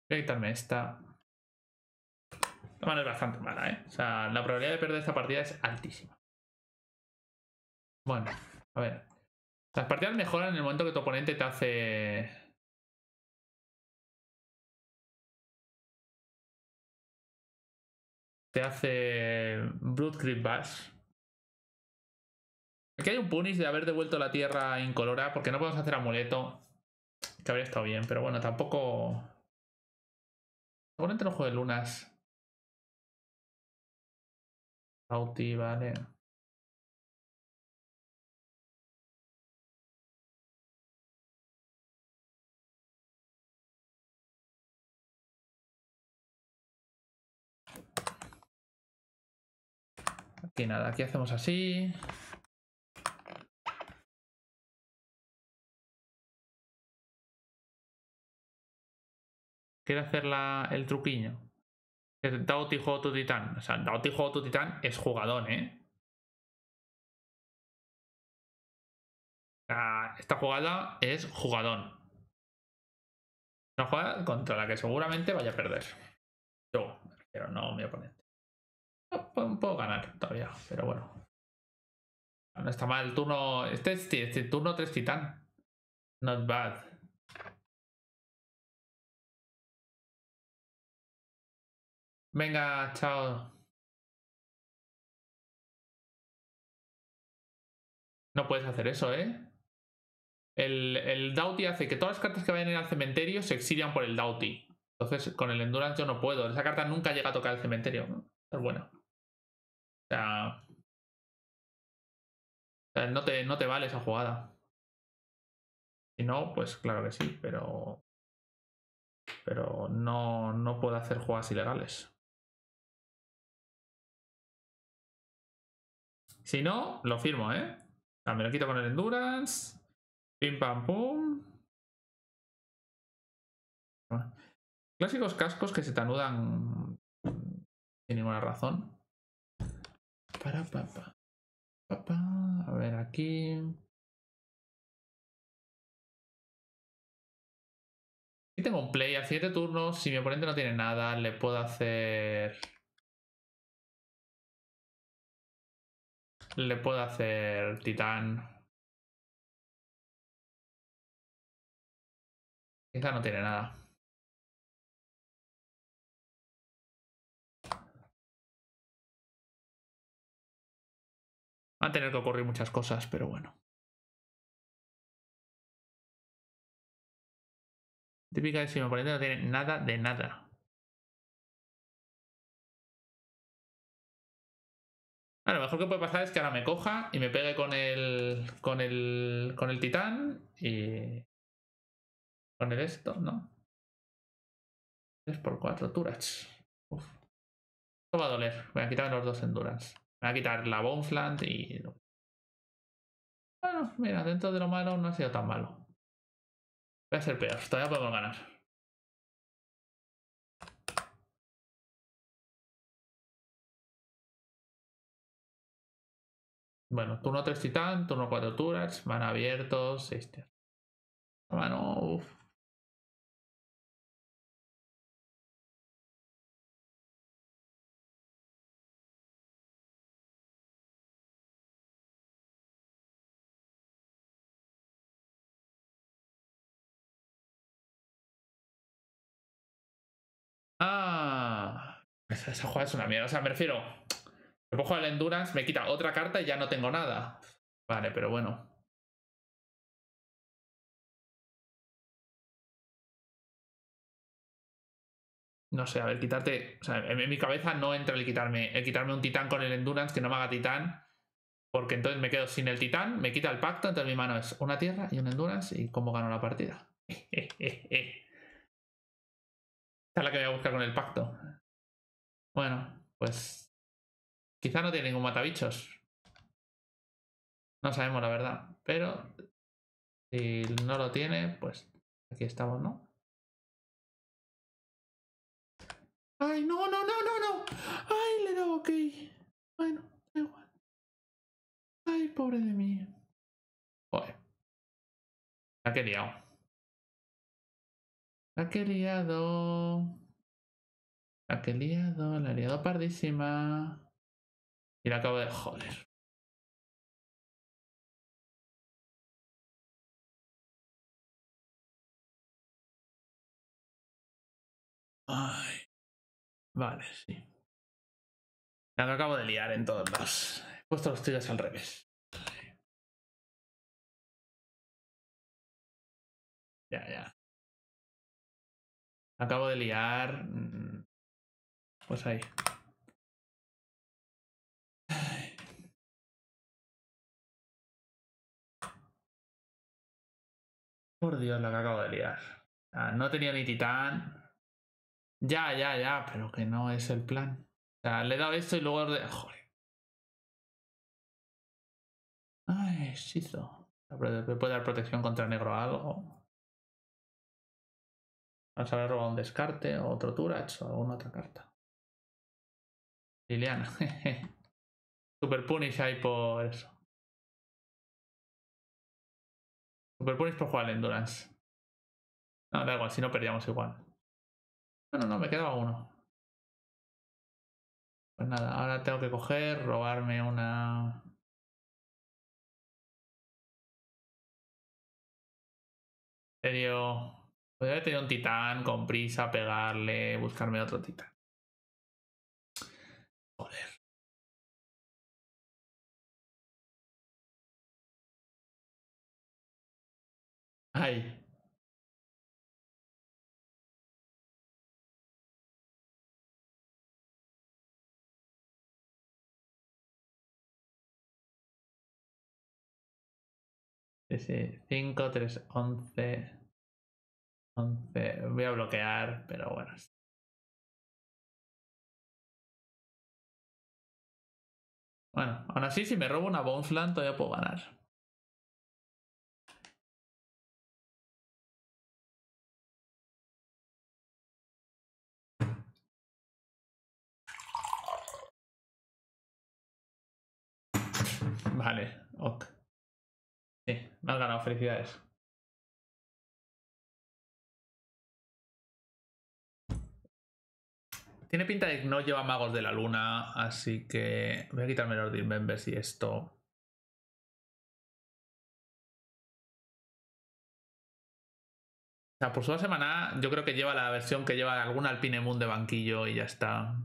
Voy a quitarme esta. Esta mano es bastante mala, ¿eh? O sea, la probabilidad de perder esta partida es altísima. Bueno, a ver. Las partidas mejoran en el momento que tu oponente te hace... Te hace... Blood Creep Bash. Aquí hay un punish de haber devuelto la tierra incolora porque no podemos hacer amuleto. Que habría estado bien, pero bueno, tampoco... El oponente no juega lunas. Auti, vale. Aquí nada, aquí hacemos así. Quiere hacer la, el truquiño. Dauti juego tu titán. O sea, Dauti juego tu titán es jugadón, ¿eh? O sea, esta jugada es jugadón. Una jugada contra la que seguramente vaya a perder. Yo, pero no mi oponente. No, puedo, puedo ganar todavía, pero bueno. No está mal. El turno. Este es este turno tres titán. Not bad. Venga, chao. No puedes hacer eso, ¿eh? El, el Dauti hace que todas las cartas que vayan a ir al cementerio se exilian por el Dauti. Entonces, con el Endurance yo no puedo. Esa carta nunca llega a tocar el cementerio, ¿no? Es buena. O sea, o sea, no, te, no te vale esa jugada. Si no, pues claro que sí, pero. Pero no, no puedo hacer jugadas ilegales. Si no, lo firmo, ¿eh? O sea, me lo quito con el Endurance. Pim pam pum. Clásicos cascos que se te anudan sin ninguna razón. Para, pa, pa, pa, pa. A ver, aquí. Aquí tengo un play. Al siguiente turno, si mi oponente no tiene nada, le puedo hacer. Le puedo hacer titán. Quizá no tiene nada. Va a tener que ocurrir muchas cosas, pero bueno. Típica de si mi oponente no tiene nada de nada. Ah, lo mejor que puede pasar es que ahora me coja y me pegue con el. con el. con el titán y. con el esto, ¿no? tres por cuatro turats. Uf. Esto va a doler. Voy a quitarme los dos endurance. Me voy a quitar la Bonesland y. Bueno, mira, dentro de lo malo no ha sido tan malo. Voy a ser peor, todavía podemos ganar. Bueno, turno tres titán, turno cuatro turats, mana abiertos, seis tierras. Mano, uff. Ah, esa, esa jugada es una mierda. O sea, me refiero. Me cojo el Endurance, me quita otra carta y ya no tengo nada. Vale, pero bueno. No sé, a ver, quitarte. O sea, en, en mi cabeza no entra el quitarme, el quitarme un titán con el Endurance que no me haga titán. Porque entonces me quedo sin el titán, me quita el pacto, entonces mi mano es una tierra y un Endurance. ¿Y cómo gano la partida? Esta es la que voy a buscar con el pacto. Bueno, pues. Quizá no tiene ningún matabichos. No sabemos la verdad. Pero si no lo tiene, pues aquí estamos, ¿no? ¡Ay, no, no, no, no, no! ¡Ay, le he dado ok! Bueno, da igual. ¡Ay, pobre de mí! Joder. Me ha liado. La que he liado. La que he liado, la he liado pardísima. Y la acabo de... Joder. Ay. Vale, sí. La que acabo de liar en todos lados. He puesto los tiros al revés. Ya, ya. Acabo de liar. Pues ahí. Por Dios, la que acabo de liar. Ah, no tenía ni titán. Ya, ya, ya, pero que no es el plan. O sea, le he dado esto y luego... Joder. Ay, hechizo. Me puede dar protección contra negro o algo. Vamos a haber robado un descarte o otro Turach o alguna otra carta. Liliana. Super Punish ahí por eso. Super Punish por jugar al Endurance. No, da igual, si no perdíamos igual. No, no, no, me quedaba uno. Pues nada, ahora tengo que coger, robarme una... En serio... Podría haber tenido un titán con prisa, pegarle, buscarme otro titán. Joder. Ay. Sí, sí. cinco, tres, once. once. Voy a bloquear, pero bueno. Bueno, aún así, si me robo una Bonesland, todavía puedo ganar. Vale, ok. Sí, me has ganado, felicidades. Tiene pinta de que no lleva magos de la luna, así que voy a quitarme los Dismembers y esto. O sea, por su semana yo creo que lleva la versión que lleva algún Alpine Moon de banquillo y ya está.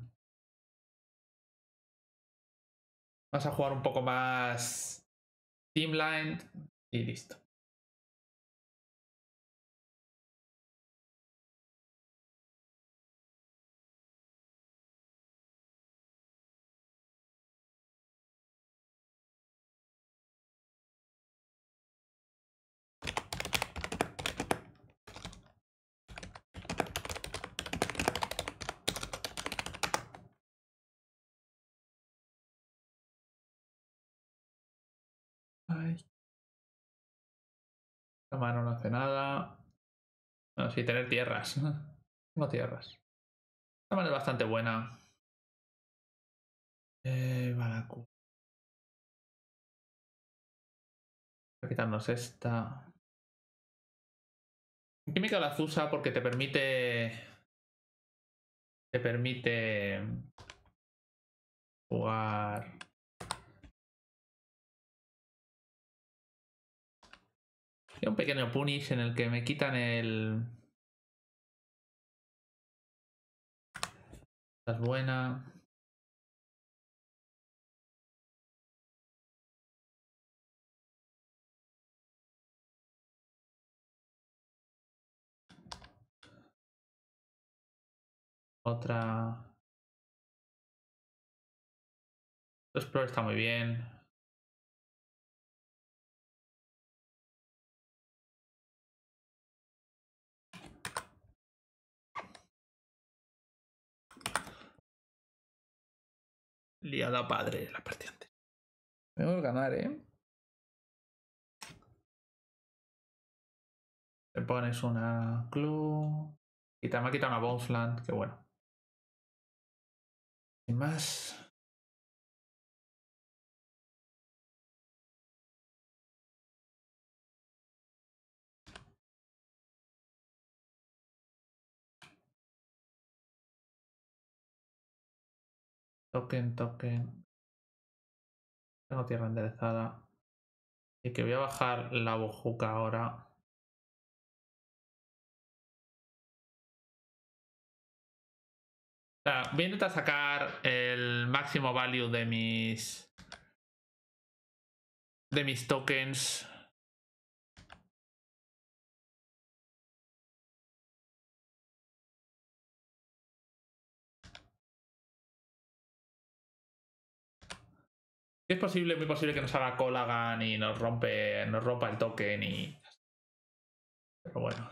Vamos a jugar un poco más Teamline y listo. Ay. La mano no hace nada. Bueno, sí, tener tierras. Tengo tierras. La mano es bastante buena. Eh, Baracu. Voy a quitarnos esta. Química la Zusa porque te permite. Te permite. Jugar. Hay un pequeño punish en el que me quitan el. Esta es buena. Otra. Explorer está muy bien. Liada padre la partida antes. Tengo que ganar, ¿eh? Te pones una clue. Y te me ha quitado una Bonesland, que bueno. Sin más. Token, token. Tengo tierra enderezada. Y que voy a bajar la bojuca ahora. O sea, voy a intentar sacar el máximo value de mis... De mis tokens. Es posible, muy posible que nos haga Colagan y nos rompe, nos rompa el token y... Pero bueno.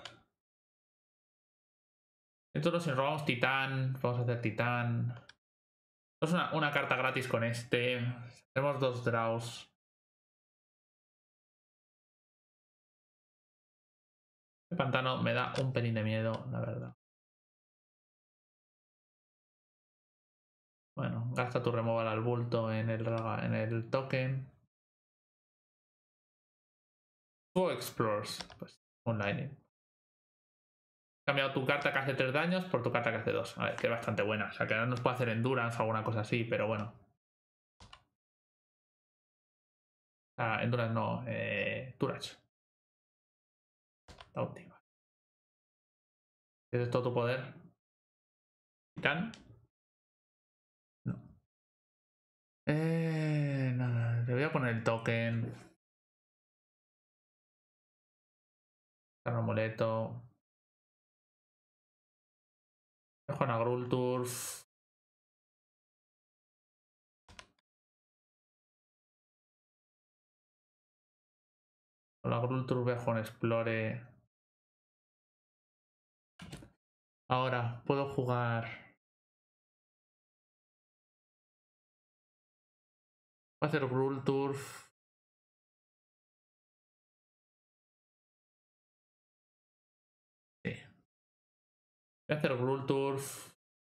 Entonces si nos robamos titán, vamos a hacer titán. Es una, una carta gratis con este. Tenemos dos draws. El pantano me da un pelín de miedo, la verdad. Bueno, gasta tu removal al bulto en el, en el token. Full Explores. Pues un lightning. He cambiado tu carta que hace tres daños por tu carta que hace dos. A ver, que es bastante buena. O sea, que ahora nos puede hacer endurance o alguna cosa así, pero bueno. Ah, endurance no, eh, Turach. La última. ¿Tienes todo tu poder? ¿Titán? No. Eh, nada, le voy a poner el token. El amuleto. Dejo a Grulturf. Con la Grulturf dejo un Explore. Ahora, puedo jugar. Voy a hacer Grulturf. Sí. Voy a hacer Grulturf.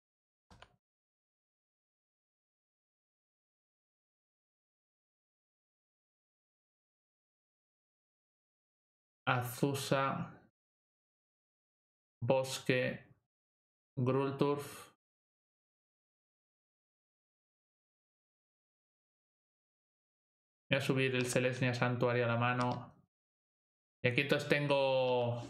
Azusa. Bosque. Grulturf. Voy a subir el Selesnya Santuario a la mano. Y aquí entonces tengo...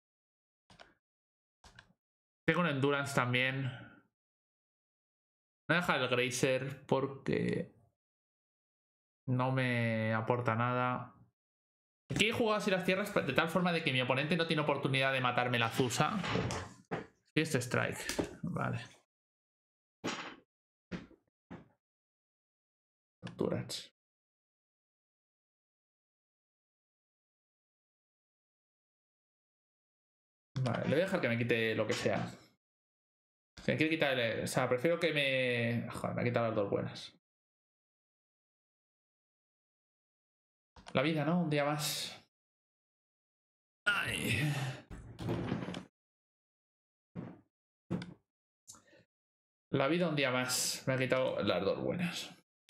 Tengo un Endurance también. Voy a dejar el Grazer porque... No me aporta nada. Aquí he jugado así las tierras de tal forma de que mi oponente no tiene oportunidad de matarme la Azusa. Y este strike. Vale. Turach. Vale, le voy a dejar que me quite lo que sea. Si me quiere quitar el... O sea, prefiero que me... Joder, me ha quitado las dos buenas. La vida, ¿no? Un día más. Ay. La vida un día más. Me ha quitado las dos buenas.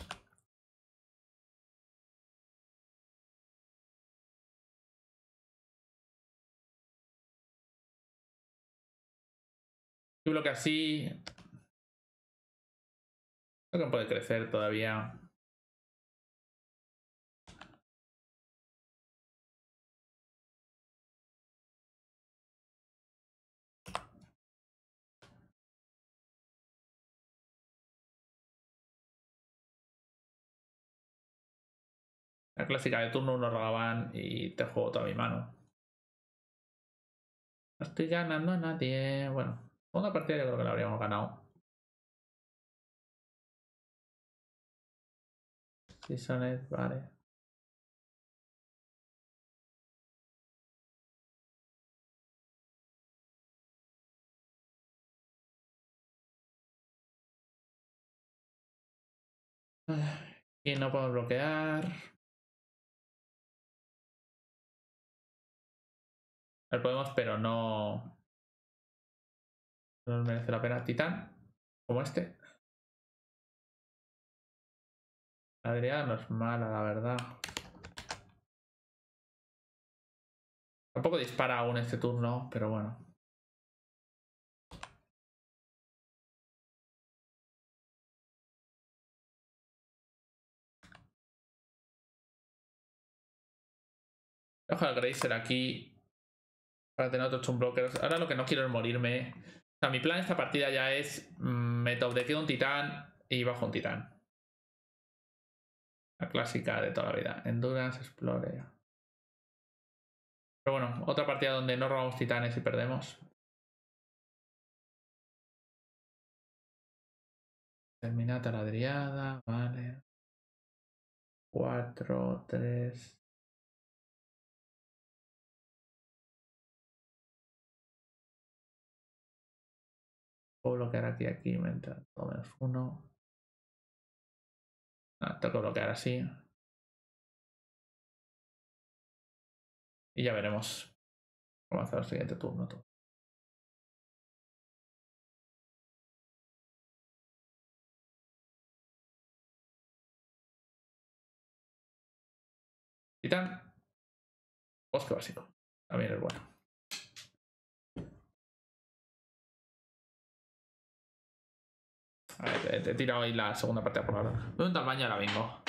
Y bloque así. Creo que puede crecer todavía. La clásica de turno uno rogaban y te juego toda mi mano. No estoy ganando a nadie. Bueno, una partida yo creo que la habríamos ganado. Si son es, vale. Y no podemos bloquear. A ver, podemos, pero no. No nos merece la pena. Titán, como este. La habilidad no es mala, la verdad. Tampoco dispara aún este turno, pero bueno. Dejo al Grazer aquí para tener otros Tomb Blockers. Ahora lo que no quiero es morirme. O sea, mi plan esta partida ya es mmm, me top de quedo un titán y bajo un titán. La clásica de toda la vida. Endurance, Explore. Pero bueno, otra partida donde no robamos titanes y perdemos. Terminata la Driada, vale. cuatro, tres. Puedo bloquear aquí, aquí, me entra todo menos uno. Ah, tengo que bloquear así. Y ya veremos cómo hacer el siguiente turno. Todo. Titán. Bosque básico. También es bueno. A ver, te, te he tirado ahí la segunda partida por ahora. Voy a un tamaño ahora mismo.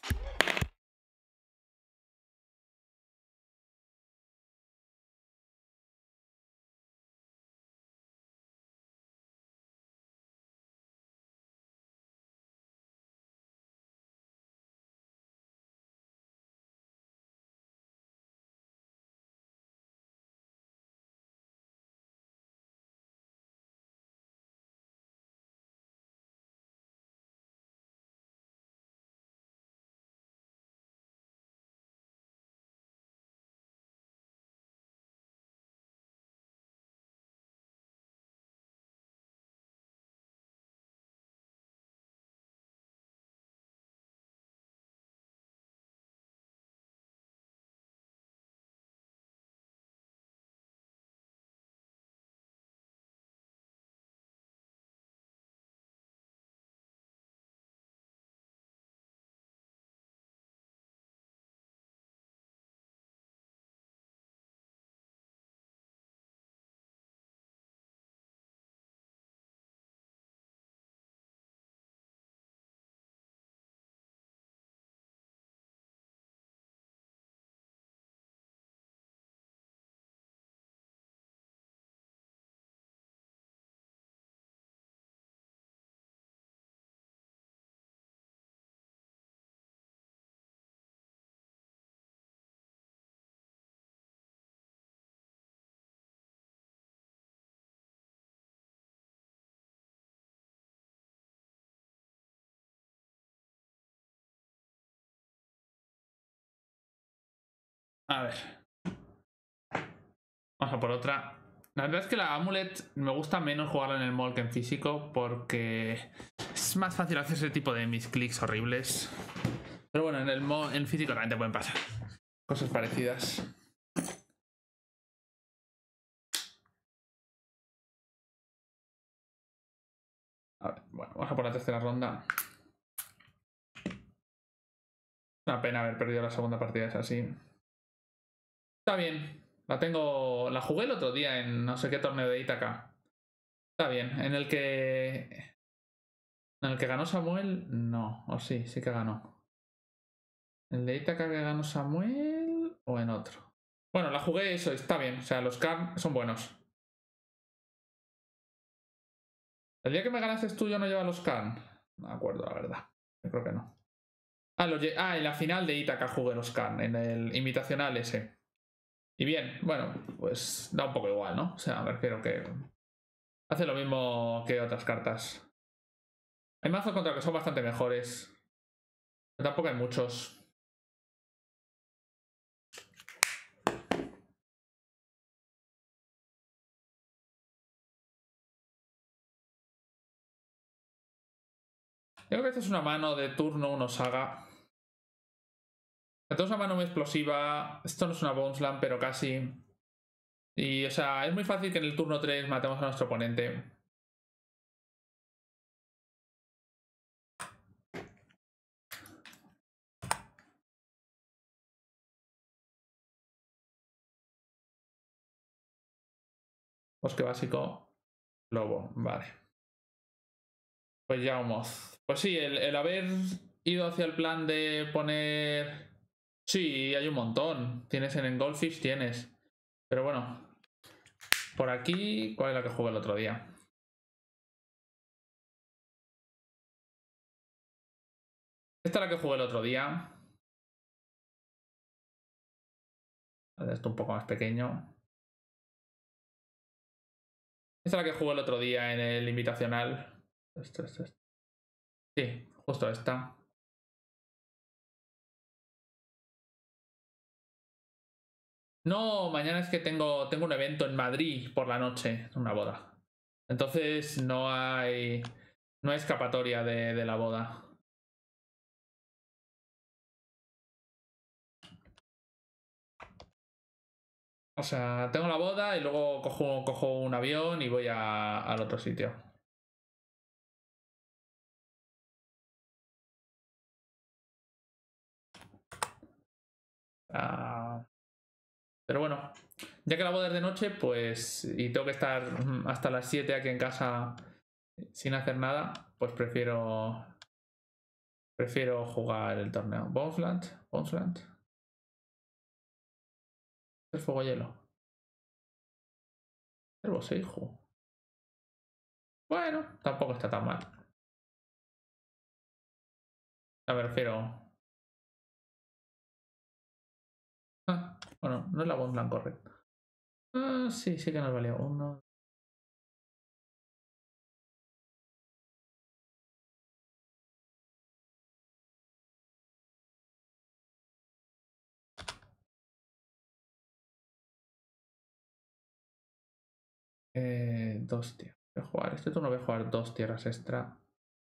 A ver. Vamos a por otra. La verdad es que la Amulet me gusta menos jugarla en el mall que en físico porque es más fácil hacer ese tipo de misclicks horribles. Pero bueno, en el mall, en físico también te pueden pasar cosas parecidas. A ver, bueno, vamos a por la tercera ronda. Una pena haber perdido la segunda partida, es así. Está bien. La tengo. La jugué el otro día en no sé qué torneo de Ítaca. Está bien. En el que. En el que ganó Samuel. No. O sí, sí que ganó. ¿El de Ítaca que ganó Samuel? ¿O en otro? Bueno, la jugué eso, está bien. O sea, los Karn son buenos. El día que me ganaste tú yo no lleva los Karn. No me acuerdo, la verdad. Yo creo que no. Ah, los ah, en la final de Ítaca jugué los Karn. En el invitacional ese. Y bien, bueno, pues da un poco igual, ¿no? O sea, me refiero que hace lo mismo que otras cartas. Hay mazos contra que son bastante mejores. Pero tampoco hay muchos. Yo creo que esta es una mano de turno uno saga. Esto es una mano muy explosiva. Esto no es una Bones Land, pero casi. Y, o sea, es muy fácil que en el turno tres matemos a nuestro oponente. Bosque básico. Lobo, vale. Pues ya vamos. Pues sí, el, el haber ido hacia el plan de poner Sí, hay un montón. Tienes en Goldfish, tienes. Pero bueno. Por aquí, ¿cuál es la que jugué el otro día? Esta es la que jugué el otro día. Esto un poco más pequeño. Esta es la que jugué el otro día en el invitacional. Esto, esto, esto. Sí, justo esta. No, mañana es que tengo, tengo un evento en Madrid por la noche, una boda. Entonces no hay, no hay escapatoria de, de la boda. O sea, tengo la boda y luego cojo, cojo un avión y voy a, al otro sitio. Ah, pero bueno, ya que la boda es de noche, pues y tengo que estar hasta las siete aquí en casa sin hacer nada, pues prefiero prefiero jugar el torneo. Bonesland, Bonesland. El fuego hielo. El hijo. Bueno, tampoco está tan mal. A ver, refiero. Ah, bueno, no es la Bonesland correcta. Ah, sí, sí que nos valía uno. Eh, dos tierras. Voy a jugar. Este turno voy a jugar dos tierras extra.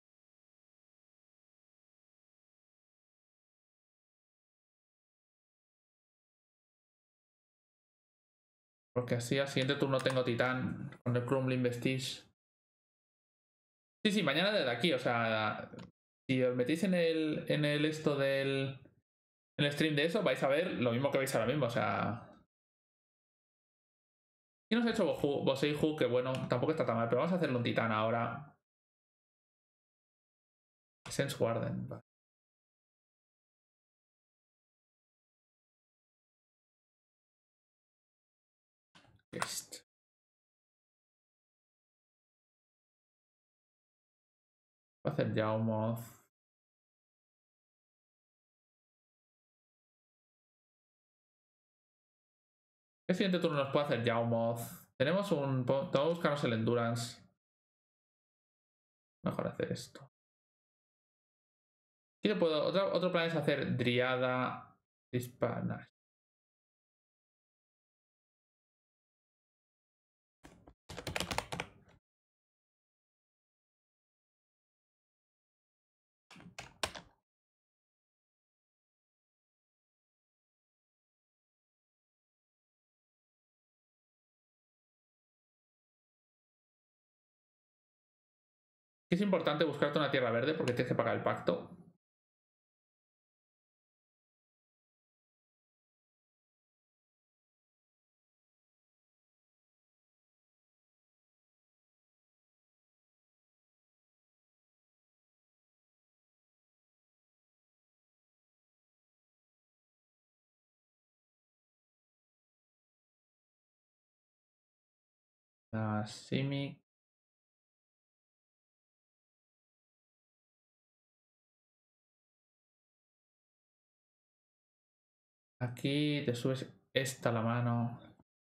Porque así al siguiente turno tengo titán con el Crumbling Vestige. Sí, sí, mañana desde aquí, o sea, si os metéis en el, en el esto del en el stream de eso, vais a ver lo mismo que veis ahora mismo, o sea. Y nos ha hecho Boseihu, que bueno, tampoco está tan mal, pero vamos a hacerle un titán ahora. Sense Warden, vale. Esto. Voy a hacer Yawmoth. ¿Qué siguiente turno nos puede hacer Yawmoth? Tenemos un. Tenemos que buscarnos el Endurance. Mejor hacer esto. Aquí no puedo. Otro, otro plan es hacer Driada. Disparar. Es importante buscarte una tierra verde porque tienes que pagar el pacto. La Simic. Aquí te subes esta a la mano.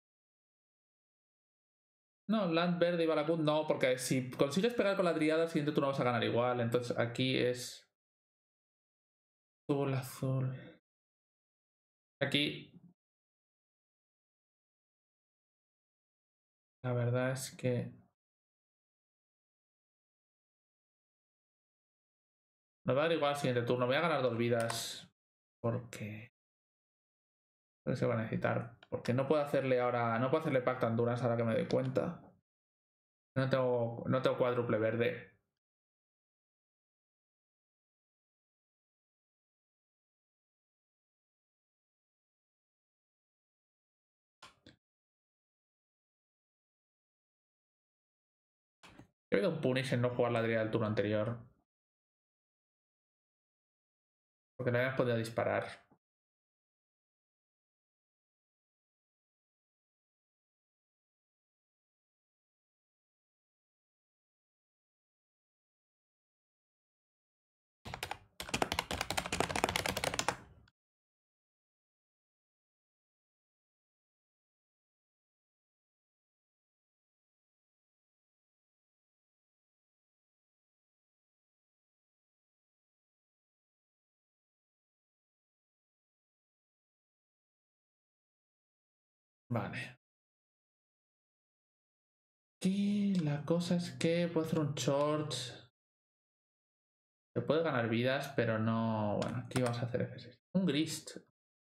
No, Land Verde y Balakut no, porque si consigues pegar con la Driada, al siguiente turno vas a ganar igual. Entonces aquí es. Azul, azul. Aquí. La verdad es que. Me va a dar igual al siguiente turno. Voy a ganar dos vidas. Porque. Porque se va a necesitar. Porque no puedo hacerle ahora. No puedo hacerle Pacto Endurance ahora que me doy cuenta. No tengo, no tengo cuádruple verde. He habido un punish en no jugar la Driada del turno anterior. Porque no habías podido disparar. Vale. Aquí la cosa es que puedo hacer un short. Se puede ganar vidas, pero no... Bueno, aquí vamos a hacer F seis. Un grist.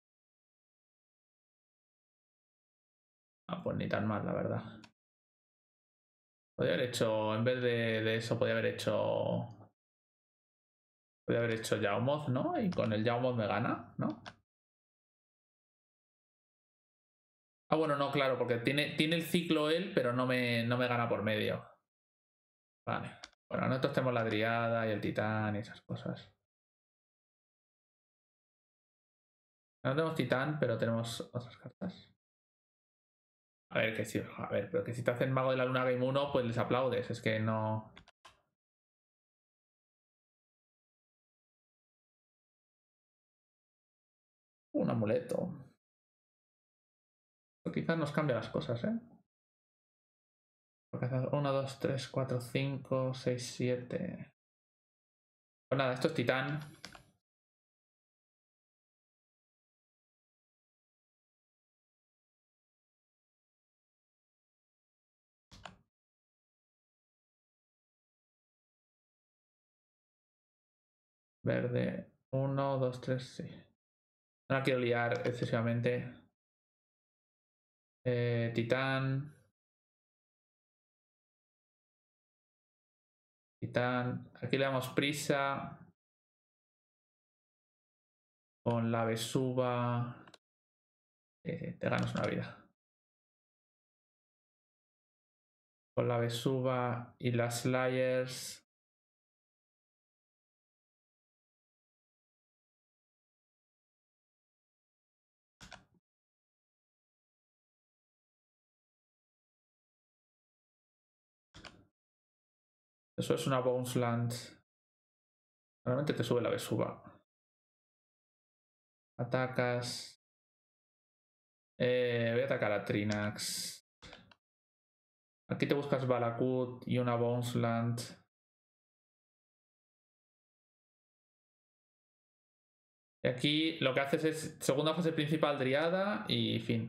Ah, pues ni tan mal, la verdad. Podría haber hecho, en vez de, de eso, podría haber hecho... Podría haber hecho Yawmoth, ¿no? Y con el Yawmoth me gana, ¿no? Ah, bueno, no, claro, porque tiene, tiene el ciclo él, pero no me, no me gana por medio. Vale. Bueno, nosotros tenemos la Driada y el Titán y esas cosas. No tenemos Titán, pero tenemos otras cartas. A ver, que sí, a ver, pero que si te hacen Mago de la Luna Game uno, pues les aplaudes. Es que no... Un amuleto. Pero quizás nos cambia las cosas, ¿eh? Porque haces uno, dos, tres, cuatro, cinco, seis, siete... Pues nada, esto es Titán. Verde. Uno, dos, tres, sí. No la quiero liar excesivamente. Eh, Titán. Titán. Aquí le damos prisa. Con la Vesuva. Eh, te ganas una vida. Con la Vesuva y las Slayers. Eso es una Bounce Land. Realmente te sube la Vesuva. Atacas. Eh, voy a atacar a Trinax. Aquí te buscas Balakut y una Bounce Land. Y aquí lo que haces es segunda fase principal Driada y fin.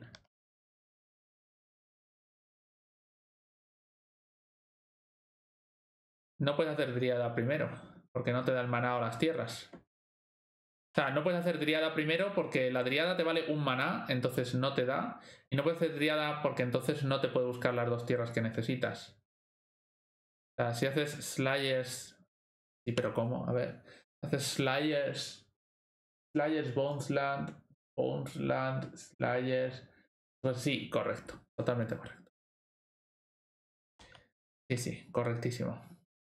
No puedes hacer Driada primero, porque no te da el maná o las tierras. O sea, no puedes hacer Driada primero porque la Driada te vale un maná, entonces no te da. Y no puedes hacer Driada porque entonces no te puede buscar las dos tierras que necesitas. O sea, si haces Slayers... Sí, pero ¿cómo? A ver. Haces Slayers... Slayers, Bonesland, Bonesland, Slayers... Pues sí, correcto. Totalmente correcto. Sí, sí, correctísimo.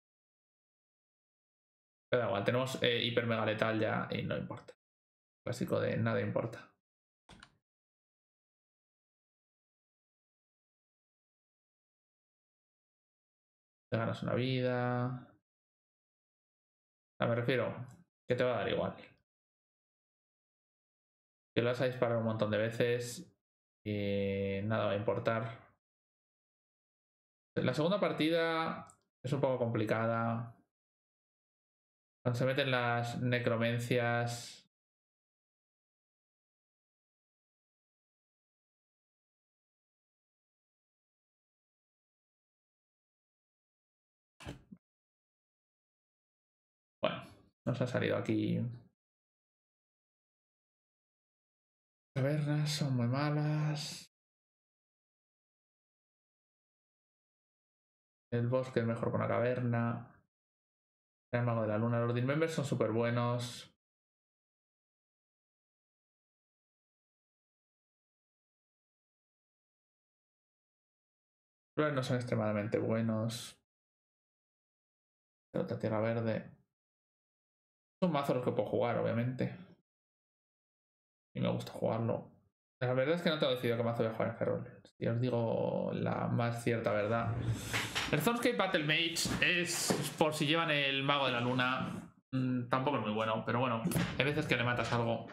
Pero da igual, tenemos eh, hiper mega letal ya y no importa. Clásico de nada importa. Te ganas una vida. Ah, me refiero que te va a dar igual. Que lo vas a disparar un montón de veces y nada va a importar. La segunda partida es un poco complicada. Cuando se meten las necromencias. Bueno, nos ha salido aquí. Cavernas son muy malas. El bosque es mejor que una caverna. El mago de la luna. Los Dismembers son súper buenos. Pero no son extremadamente buenos. Otra tierra verde. Son mazos los que puedo jugar, obviamente. Y me gusta jugarlo. La verdad es que no tengo decidido qué mazo voy a jugar en Ferrol. Si os digo la más cierta verdad. El Thornscape Battle Mage es por si llevan el mago de la luna. Mmm, tampoco es muy bueno, pero bueno, hay veces que le matas algo.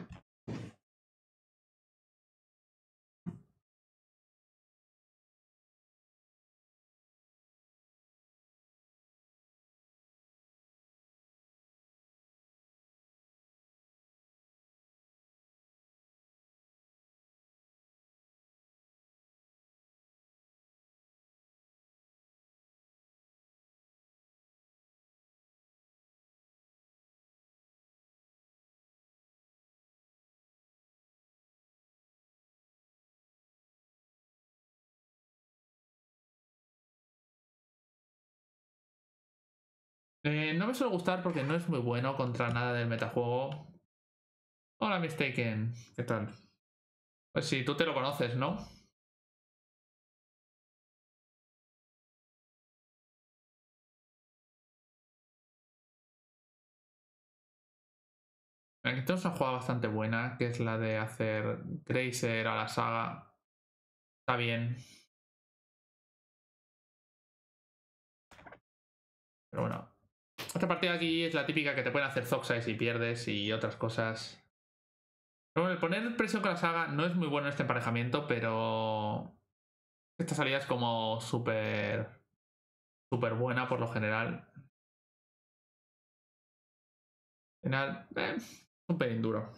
Eh, no me suele gustar porque no es muy bueno contra nada del metajuego. Hola, Mistaken. ¿Qué tal? Pues sí, tú te lo conoces, ¿no? Aquí tenemos una jugada bastante buena, que es la de hacer Tracer a la saga. Está bien. Pero bueno. Esta partida aquí es la típica que te pueden hacer Zoxai si pierdes y otras cosas. Pero bueno, el poner presión con la saga no es muy bueno en este emparejamiento, pero esta salida es como súper súper buena por lo general. Al final, eh, un pelín duro.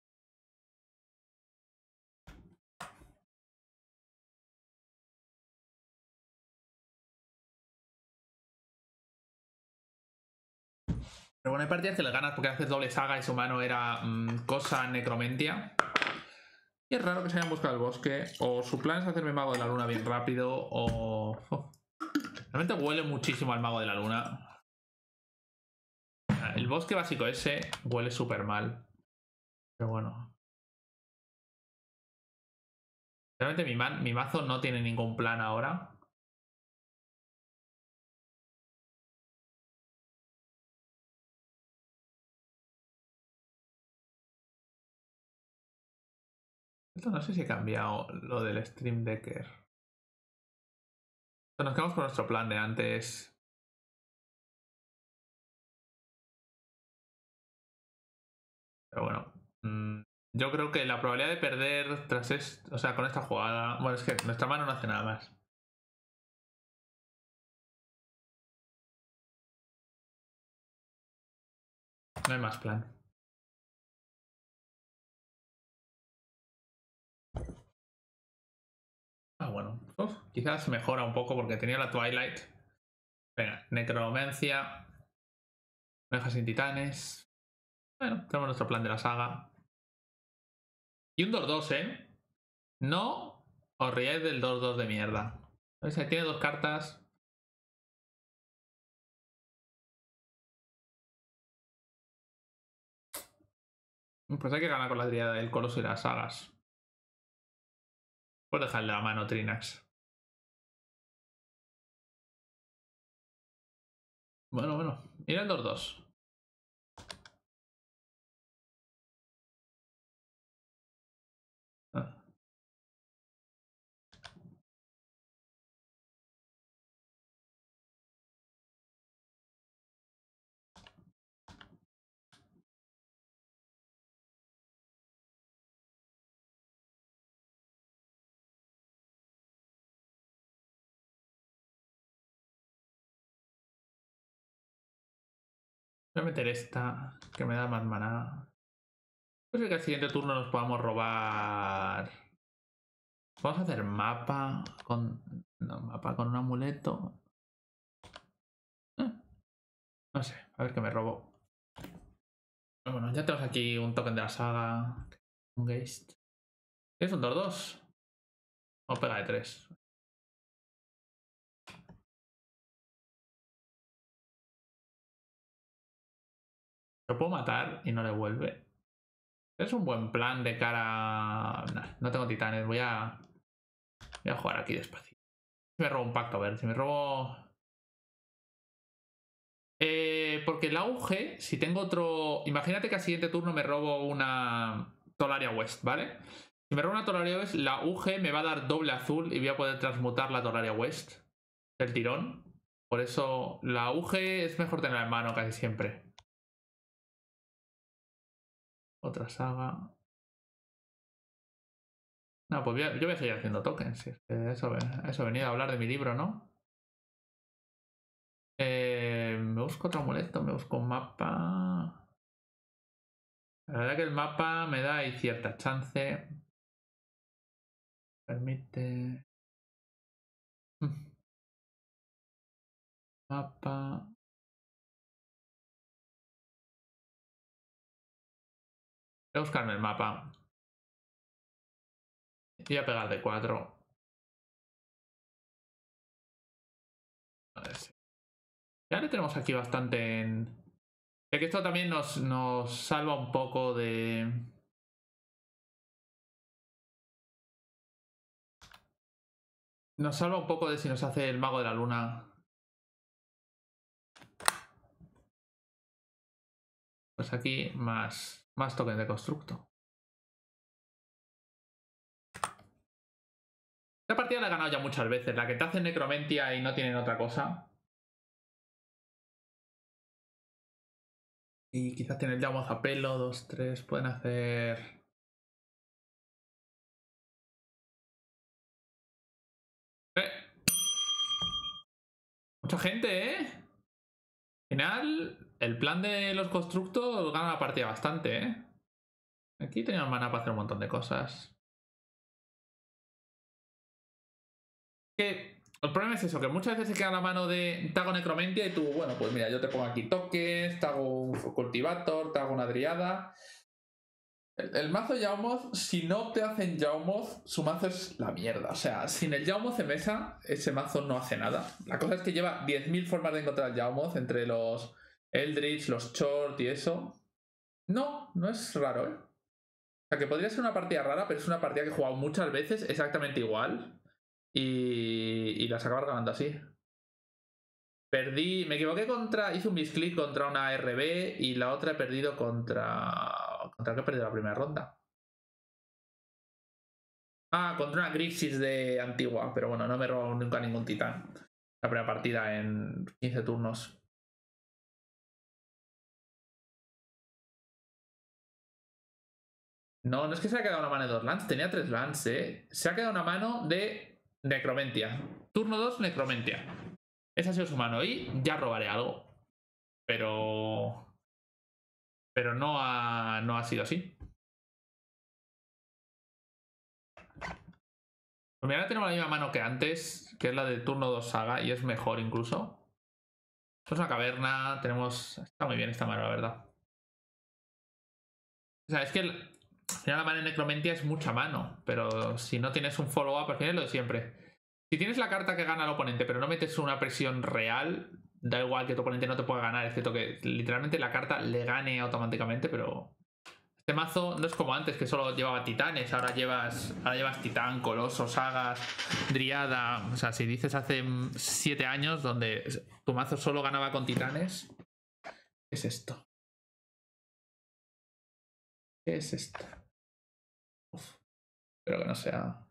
Pero bueno, hay partidas que le ganas porque haces doble saga y su mano era mmm, cosa necromentia. Y es raro que se hayan buscado el bosque. O su plan es hacerme mago de la luna bien rápido. O. Oh. Realmente huele muchísimo al mago de la luna. El bosque básico ese huele súper mal. Pero bueno. Realmente mi, man, mi mazo no tiene ningún plan ahora. Esto no sé si he cambiado lo del Stream Decker. Nos quedamos con nuestro plan de antes. Pero bueno. Mmm, yo creo que la probabilidad de perder tras esto, o sea, con esta jugada. Bueno, es que nuestra mano no hace nada más. No hay más plan. Ah, bueno. Uf, quizás mejora un poco porque tenía la Twilight. Venga, necromancia. Meja sin titanes. Bueno, tenemos nuestro plan de la saga. Y un dos dos, ¿eh? No os riáis del dos dos de mierda. ¿Veis? Ahí tiene dos cartas. Pues hay que ganar con la triada del coloso y las sagas. Pues dejarle la mano Trinax. Bueno, bueno. Mira el dos dos. Ah. Voy a meter esta, que me da más maná. Puede ser que al siguiente turno nos podamos robar. Vamos a hacer mapa con. No, mapa con un amuleto. Eh, no sé, a ver qué me robo. Bueno, ya tenemos aquí un token de la saga. Un Geist. ¿Es un dos dos? O pega de tres. Lo puedo matar y no le vuelve. Es un buen plan de cara. Nah, no tengo titanes. Voy a. Voy a jugar aquí despacio. Si me robo un pacto, a ver. Si me robo. Eh, porque el auge, si tengo otro. Imagínate que al siguiente turno me robo una Tolaria West, ¿vale? Si me robo una Tolaria West, la U G me va a dar doble azul y voy a poder transmutar la Tolaria West del tirón. Por eso la U G es mejor tenerla en mano casi siempre. Otra saga. No, pues voy a, yo voy a seguir haciendo tokens. Eso, eso he venido a hablar de mi libro, ¿no? Eh, me busco otro amuleto, me busco un mapa. La verdad que el mapa me da ahí cierta chance. Permite. Mapa. Voy a buscarme el mapa. Voy a pegar de cuatro. A ver si Ya le tenemos aquí bastante en... Ya que esto también nos, nos salva un poco de... Nos salva un poco de si nos hace el mago de la luna. Pues aquí más, más token de constructo. Esta partida la he ganado ya muchas veces. La que te hace necromentia y no tienen otra cosa. Y quizás tienen ya a pelo, dos, tres, pueden hacer... ¡Eh! Mucha gente, ¿eh? Al final, el plan de los constructos gana la partida bastante, ¿eh? Aquí tenían mana para hacer un montón de cosas. Que el problema es eso, que muchas veces se queda la mano de te hago necromentia y tú, bueno, pues mira, yo te pongo aquí toques, te hago un cultivator, te hago una driada. El, el mazo Yawmoth, si no te hacen Yawmoth, su mazo es la mierda. O sea, sin el Yawmoth en mesa, ese mazo no hace nada. La cosa es que lleva diez mil formas de encontrar el Yawmoth entre los Eldritch, los Short y eso. No, no es raro, ¿eh? O sea, que podría ser una partida rara, pero es una partida que he jugado muchas veces exactamente igual. Y, y las acabas ganando así. Perdí, me equivoqué contra, hice un misclick contra una R B y la otra he perdido contra... ¿Contra qué he perdido la primera ronda? Ah, contra una Grixis de Antigua, pero bueno, no me he robado nunca ningún titán. La primera partida en quince turnos. No, no es que se haya quedado una mano de dos lands, tenía tres lands, eh. Se ha quedado una mano de Necromentia. Turno dos, Necromentia. Esa ha sido su mano y ya robaré algo. Pero... Pero no ha, no ha sido así. Pues mira, ahora tenemos la misma mano que antes, que es la de turno dos saga, y es mejor incluso. Es una caverna, tenemos... Está muy bien esta mano, la verdad. O sea, es que el... al final la mano en Necromentia es mucha mano, pero si no tienes un follow-up, al final es lo de siempre. Si tienes la carta que gana al oponente, pero no metes una presión real, da igual que tu oponente no te pueda ganar, excepto que literalmente la carta le gane automáticamente, pero... Este mazo no es como antes, que solo llevaba titanes, ahora llevas, ahora llevas titán, coloso, sagas, driada. O sea, si dices hace siete años donde tu mazo solo ganaba con titanes, ¿qué es esto? ¿Qué es esto? Uf, espero que no sea...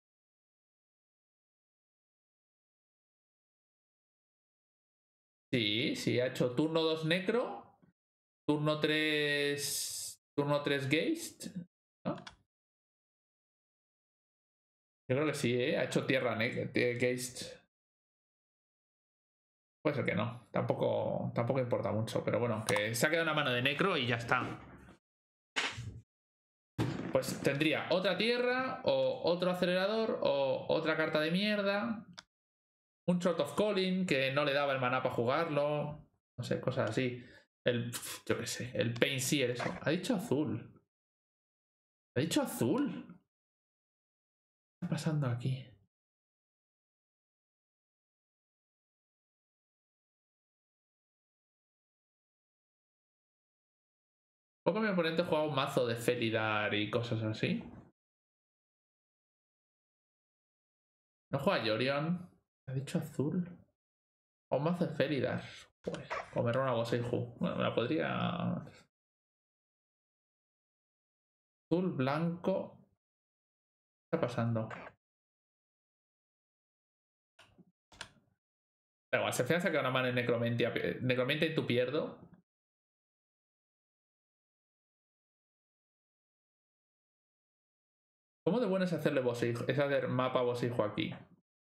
Sí, sí, ha hecho turno dos necro, turno tres... Turno tres geist, ¿no? Yo creo que sí, ¿eh? Ha hecho tierra geist. Puede ser que no, tampoco, tampoco importa mucho, pero bueno, que se ha quedado una mano de necro y ya está. Pues tendría otra tierra, o otro acelerador, o otra carta de mierda, un Short of Calling que no le daba el maná para jugarlo, no sé, cosas así. El, yo qué sé, el Pain Seer, eso. Ha dicho azul. ¿Ha dicho azul? ¿Qué está pasando aquí? Poco mi oponente juega un mazo de Felidar y cosas así. No juega Yorion. ¿Ha dicho azul? O un mazo de Felidar. Pues, o me roba una Goseiju. Bueno, me la podría... Azul, blanco. ¿Qué está pasando? Da igual, se fianza que una mano en Necromentia. Necromentia y tu pierdo. ¿Cómo de bueno es hacerle bosijo? Es hacer mapa bosijo aquí.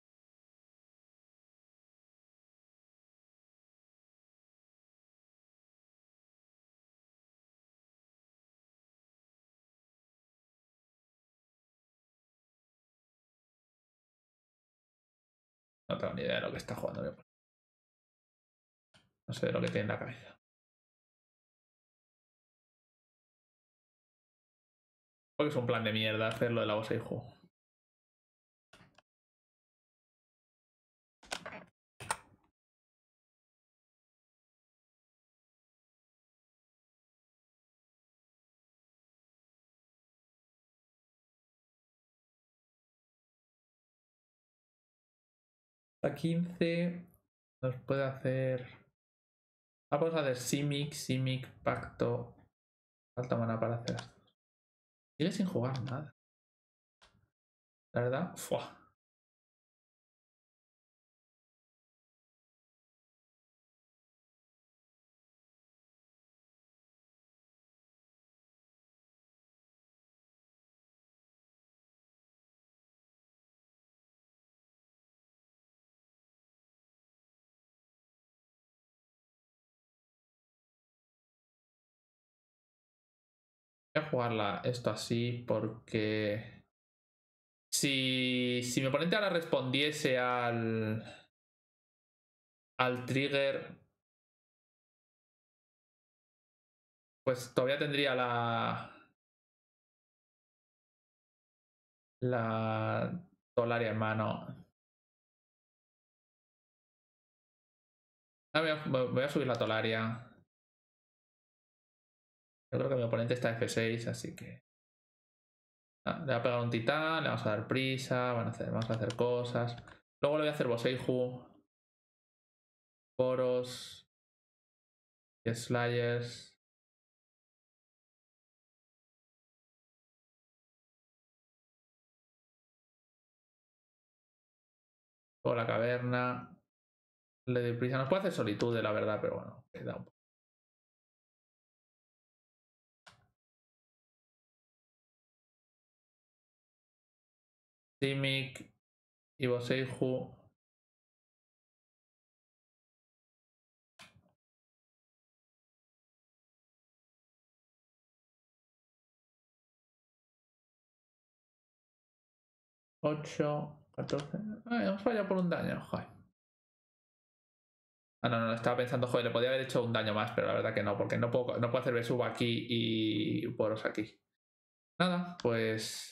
No tengo ni idea de lo que está jugando. No sé de lo que tiene en la cabeza. Porque es un plan de mierda hacerlo de la bosijo. A quince nos puede hacer... Vamos a hacer Simic, Simic, Pacto. Falta mana para hacer esto. Sigue sin jugar nada. La verdad, ¡fua! Voy a jugarla esto así porque... Si, si mi oponente ahora respondiese al... Al trigger... Pues todavía tendría la... La... Tolaria en mano. Ah, voy, a, voy a subir la Tolaria. Yo creo que mi oponente está F seis, así que... Ah, le va a pegar un titán, le vamos a dar prisa, van a hacer, vamos a hacer cosas. Luego le voy a hacer Boseiju. Poros. Y Slayers. Luego la caverna. Le doy prisa. Nos puede hacer solitude, la verdad, pero bueno, queda un poco. Simic y Boseiju. ocho, catorce. Ah, hemos fallado por un daño, joder. Ah, no, no, estaba pensando, joder, le podía haber hecho un daño más, pero la verdad que no, porque no puedo, no puedo hacer Besuba aquí y Poros aquí. Nada, pues...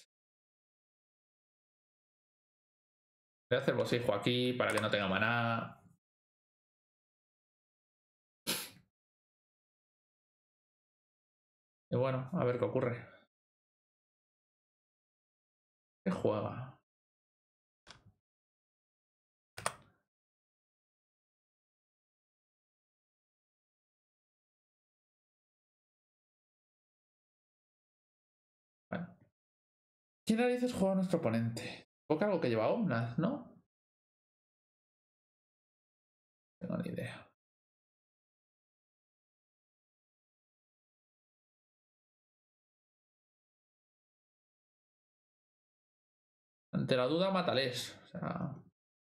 Voy a hacer Boseiju aquí para que no tenga maná. Y bueno, a ver qué ocurre. ¿Qué juega? Bueno. ¿Quién narices juega nuestro oponente? Poca algo que lleva Omnath, ¿no? No tengo ni idea. Ante la duda, mátales. O sea...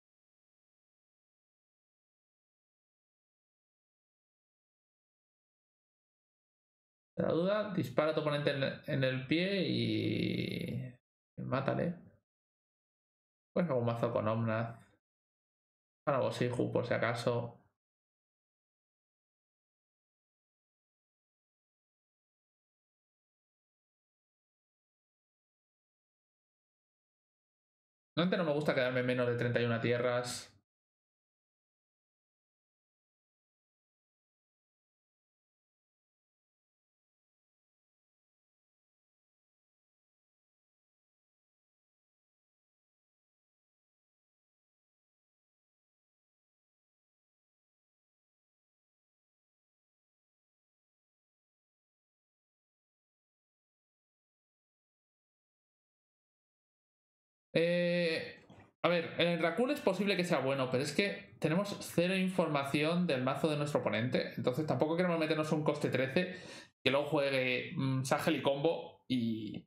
Ante la duda, dispara a tu oponente en, en el pie y... y mátale. Pues hago un mazo con Omnath. Para Boseiju, por si acaso. Normalmente no me gusta quedarme menos de treinta y una tierras. Eh, a ver, el Rakul es posible que sea bueno, pero es que tenemos cero información del mazo de nuestro oponente. Entonces tampoco queremos meternos un coste trece que luego juegue mmm, Sagel y combo y...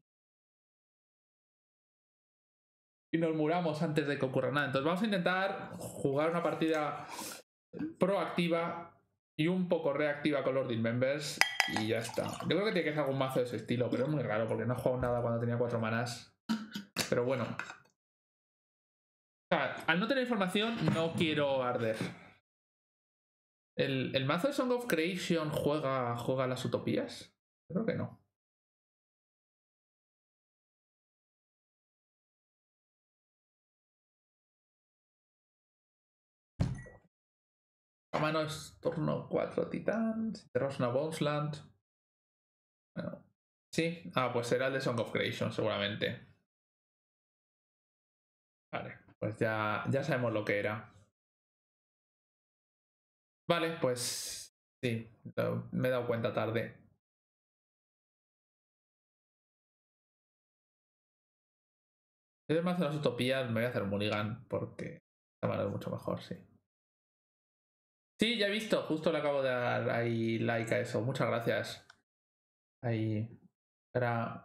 y nos muramos antes de que ocurra nada. Entonces vamos a intentar jugar una partida proactiva y un poco reactiva con los Dismembers y ya está. Yo creo que tiene que ser algún mazo de ese estilo, pero es muy raro porque no he jugado nada cuando tenía cuatro manas. Pero bueno. O sea, al no tener información no quiero arder. ¿El, el mazo de Song of Creation juega, juega las utopías? Creo que no. A mano es turno cuatro titans. Tenemos una Bonesland. Bueno, sí. Ah, pues será el de Song of Creation, seguramente. Vale, pues ya, ya sabemos lo que era. Vale, pues sí, me he dado cuenta tarde. Si me hace las utopías, me voy a hacer Mulligan porque esta mano es mucho mejor, sí. Sí, ya he visto, justo le acabo de dar ahí like a eso. Muchas gracias. Ahí. Era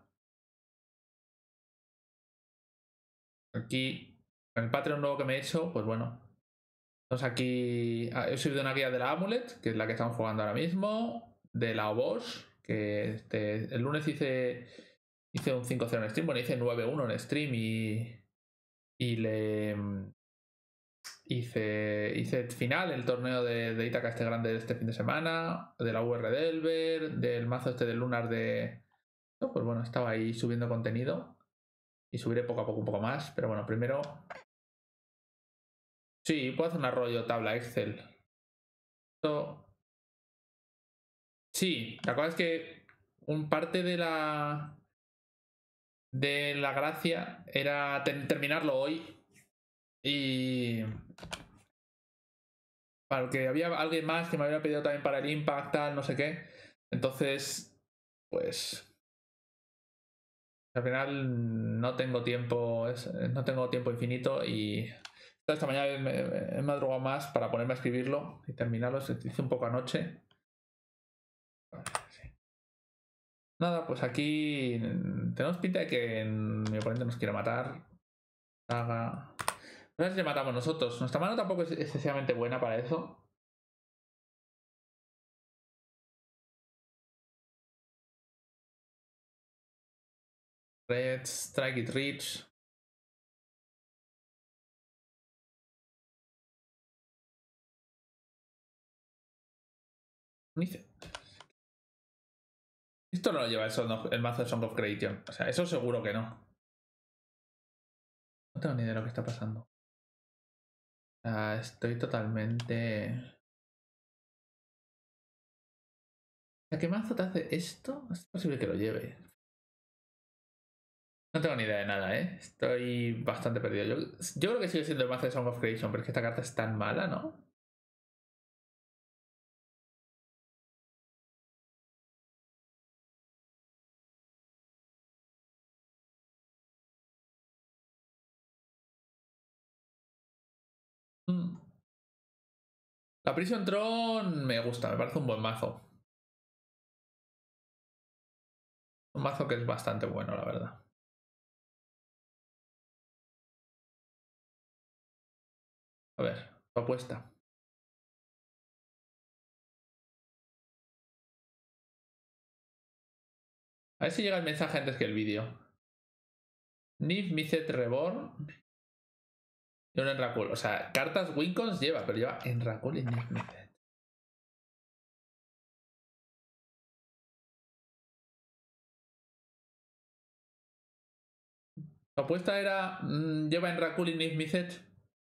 aquí, en el Patreon nuevo que me he hecho, pues bueno. Entonces aquí he subido una guía de la Amulet, que es la que estamos jugando ahora mismo, de la Obosh, que este, el lunes hice, hice un cinco cero en stream, bueno, hice nueve uno en stream y, y le hice, hice final el torneo de, de Ítaca este grande de este fin de semana, de la U R Delver, del mazo este de Lunar de... Pues bueno, estaba ahí subiendo contenido y subiré poco a poco un poco más, pero bueno, primero... Sí, puedo hacer un rollo tabla Excel. Esto... Sí, la cosa es que un parte de la de la gracia era terminarlo hoy y porque había alguien más que me había pedido también para el Impact, tal, no sé qué. Entonces, pues al final no tengo tiempo, no tengo tiempo infinito y esta mañana he madrugado más para ponerme a escribirlo y terminarlo. Se hizo un poco anoche. Sí. Nada, pues aquí tenemos pinta de que mi oponente nos quiere matar. Saga. No sé si le matamos nosotros. Nuestra mano tampoco es excesivamente buena para eso. Red, Strike It Rich. Esto no lo lleva el, of, el mazo de Song of Creation. O sea, eso seguro que no. No tengo ni idea de lo que está pasando. O sea, estoy totalmente... ¿qué mazo te hace esto? Es posible que lo lleve. No tengo ni idea de nada, ¿eh? Estoy bastante perdido. Yo, yo creo que sigue siendo el mazo de Song of Creation, pero es que esta carta es tan mala, ¿no? Mm. La Prison Throne me gusta, me parece un buen mazo. Un mazo que es bastante bueno, la verdad. A ver, tu apuesta. A ver si llega el mensaje antes que el vídeo. Nif Mizet Reborn. Y un Enracul. O sea, cartas Wincons lleva, pero lleva Enracul y Nif Mizet. Tu apuesta era. Mmm, lleva Enracul y Nif Mizet.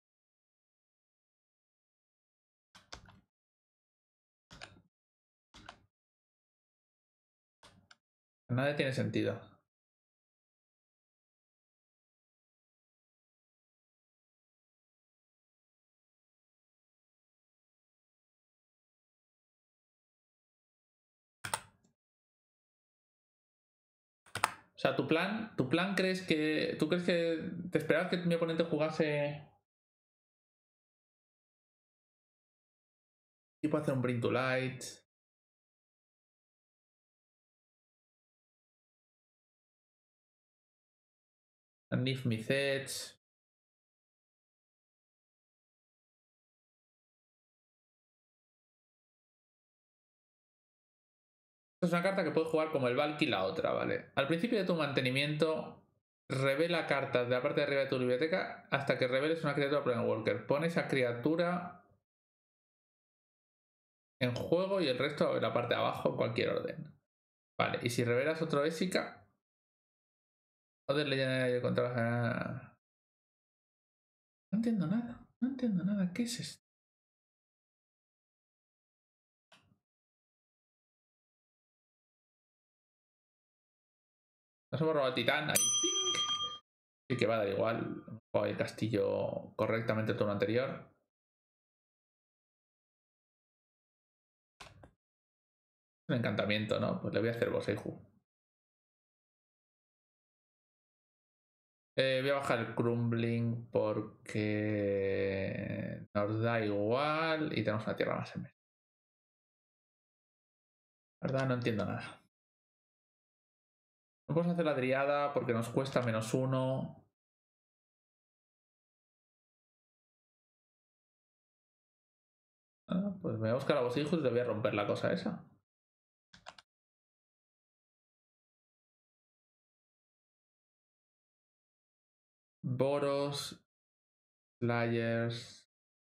Nada tiene sentido. O sea, tu plan, tu plan crees que. ¿Tú crees que te esperabas que mi oponente jugase? Tipo hacer un Bring to Light. Nif Mizet. Es una carta que puedes jugar como el Valky y la otra, ¿vale? Al principio de tu mantenimiento, revela cartas de la parte de arriba de tu biblioteca hasta que reveles una criatura Planewalker. Pon esa criatura en juego y el resto de la parte de abajo en cualquier orden. Vale, y si revelas otro Ésica, Other Legendary contra... No entiendo nada, no entiendo nada. ¿Qué es esto? Nos hemos robado el titán. Ahí, ¡ping! Sí que va a dar igual. Juego el castillo correctamente el turno anterior. Un encantamiento, ¿no? Pues le voy a hacer Boseiju. Eh, voy a bajar el Crumbling porque nos da igual y tenemos una tierra más en medio. La verdad no entiendo nada. No podemos hacer la Driada porque nos cuesta menos uno. Ah, pues me voy a buscar a Boseiju y le voy a romper la cosa esa. Boros, Slayers.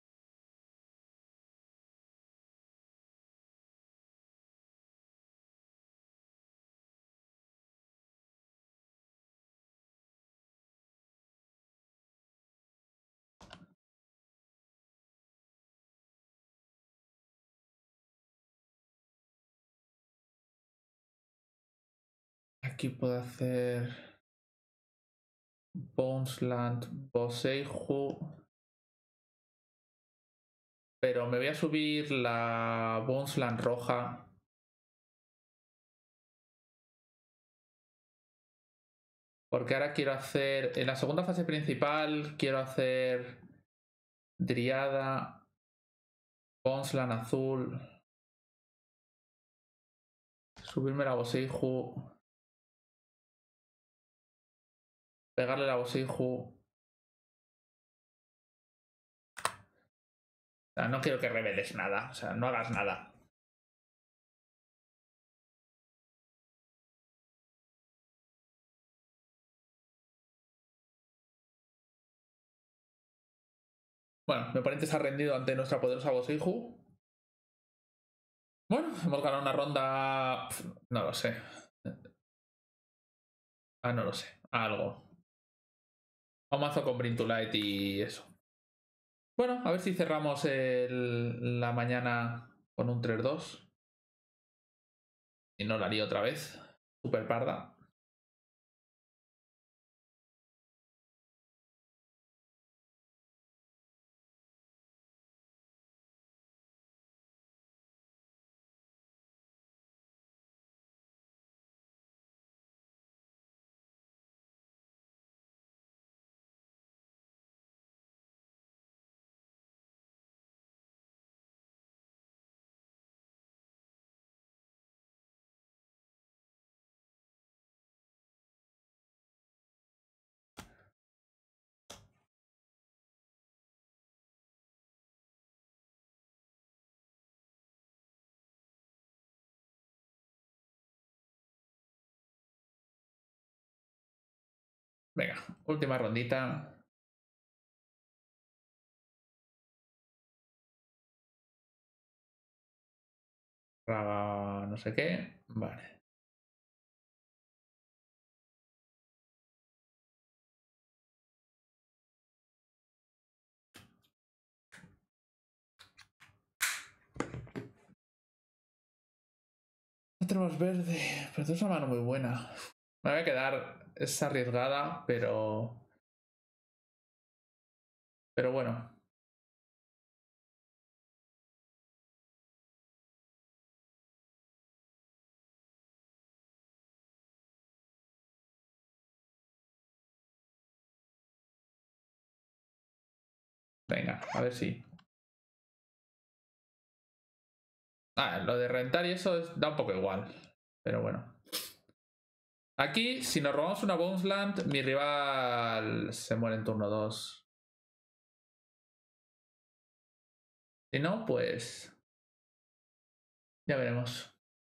Aquí puedo hacer Bonesland, Boseiju. Pero me voy a subir la Bonesland roja. Porque ahora quiero hacer. En la segunda fase principal quiero hacer Driada, Bonesland azul. Subirme la Boseiju. Pegarle la Boseiju. O sea, no quiero que reveles nada. O sea, no hagas nada. Bueno, mi oponente se ha rendido ante nuestra poderosa Boseiju. Bueno, hemos ganado una ronda. No lo sé. Ah, no lo sé. Algo. Un mazo con Bring to Light y eso. Bueno, a ver si cerramos el, la mañana con un tres dos. Y no la haría otra vez. Super parda. Venga, última rondita. Raga no sé qué. Vale. No tenemos verde, pero es una mano muy buena. Me voy a quedar. Es arriesgada, pero. Pero bueno. Venga, a ver si. Ah, lo de rentar y eso es, da un poco igual. Pero bueno. Aquí, si nos robamos una Bonesland, mi rival se muere en turno dos. Si no, pues. Ya veremos.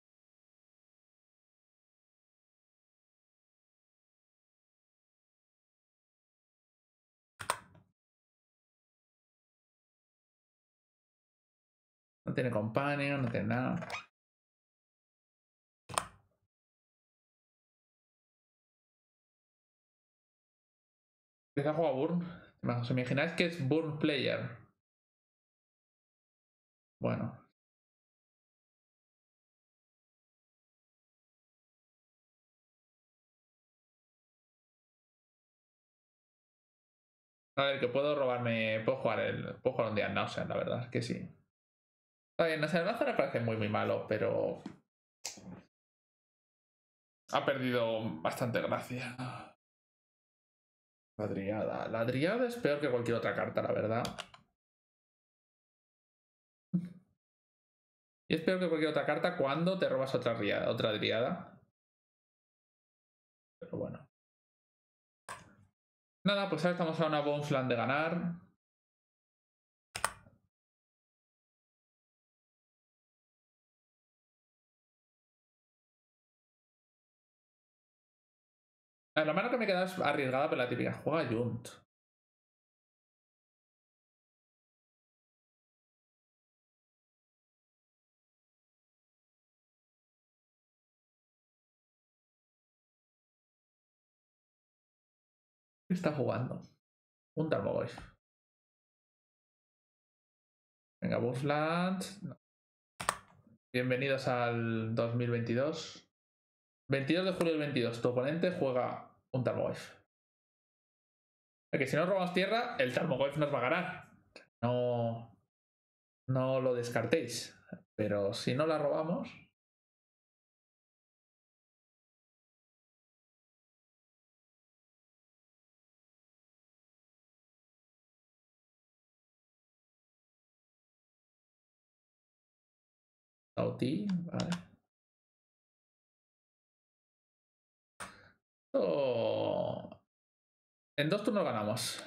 No tiene companion, no tiene nada. Empieza a jugar Burn. ¿Os imagináis que es Burn Player? Bueno. A ver, que puedo robarme. Puedo jugar el. Puedo jugar un día en Náusea, la verdad, que sí. Está bien, no sé, el mazo me parece muy muy malo, pero. Ha perdido bastante gracia. La Driada. La Driada es peor que cualquier otra carta, la verdad. Y es peor que cualquier otra carta cuando te robas otra, riada, otra Driada. Pero bueno. Nada, pues ahora estamos a una Bonesland de ganar. La mano que me queda es arriesgada, pero la típica. Juega Junt. ¿Qué está jugando? Un Tarmogoyf. Venga, Bonesland. No. Bienvenidos al dos mil veintidós. veintidós de julio del veintidós. Tu oponente juega un Tarmogoyf. Que si no robamos tierra, el Tarmogoyf nos va a ganar. No, no lo descartéis. Pero si no la robamos... Sauti, vale. Oh. En dos turnos ganamos.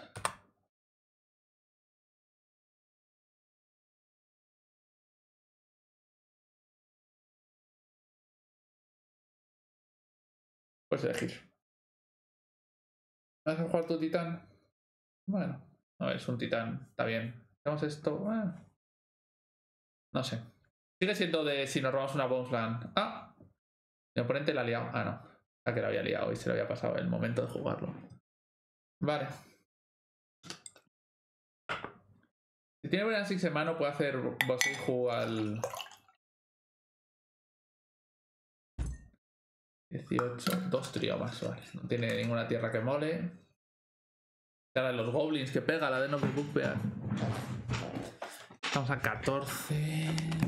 Puedes elegir. ¿Vas a jugar tu titán? Bueno, no es un titán, está bien. Hacemos esto. Bueno. No sé. Sigue siendo de si nos robamos una Bonesland. Ah, mi oponente la ha liado. Ah, no. Ah, que la había liado y se le había pasado el momento de jugarlo. Vale. Si tiene buena Six en mano, puede hacer Bosiju al. dieciocho. Dos triomas, vale. No tiene ninguna tierra que mole. Ahora los goblins que pega la de no Bugbear. Estamos a catorce.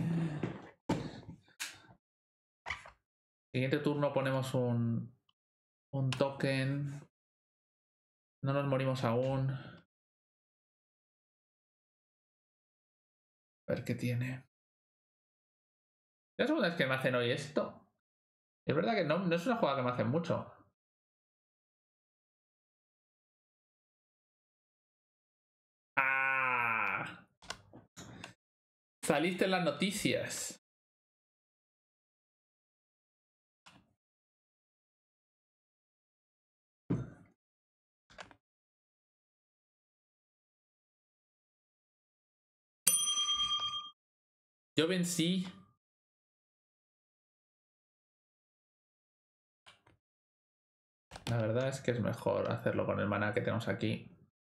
Siguiente turno ponemos un. Un token. No nos morimos aún. A ver qué tiene. Es la segunda vez que me hacen hoy esto. Es verdad que no, no es una jugada que me hacen mucho. ¡Ah! Saliste en las noticias. Yo vencí. La verdad es que es mejor hacerlo con el maná que tenemos aquí.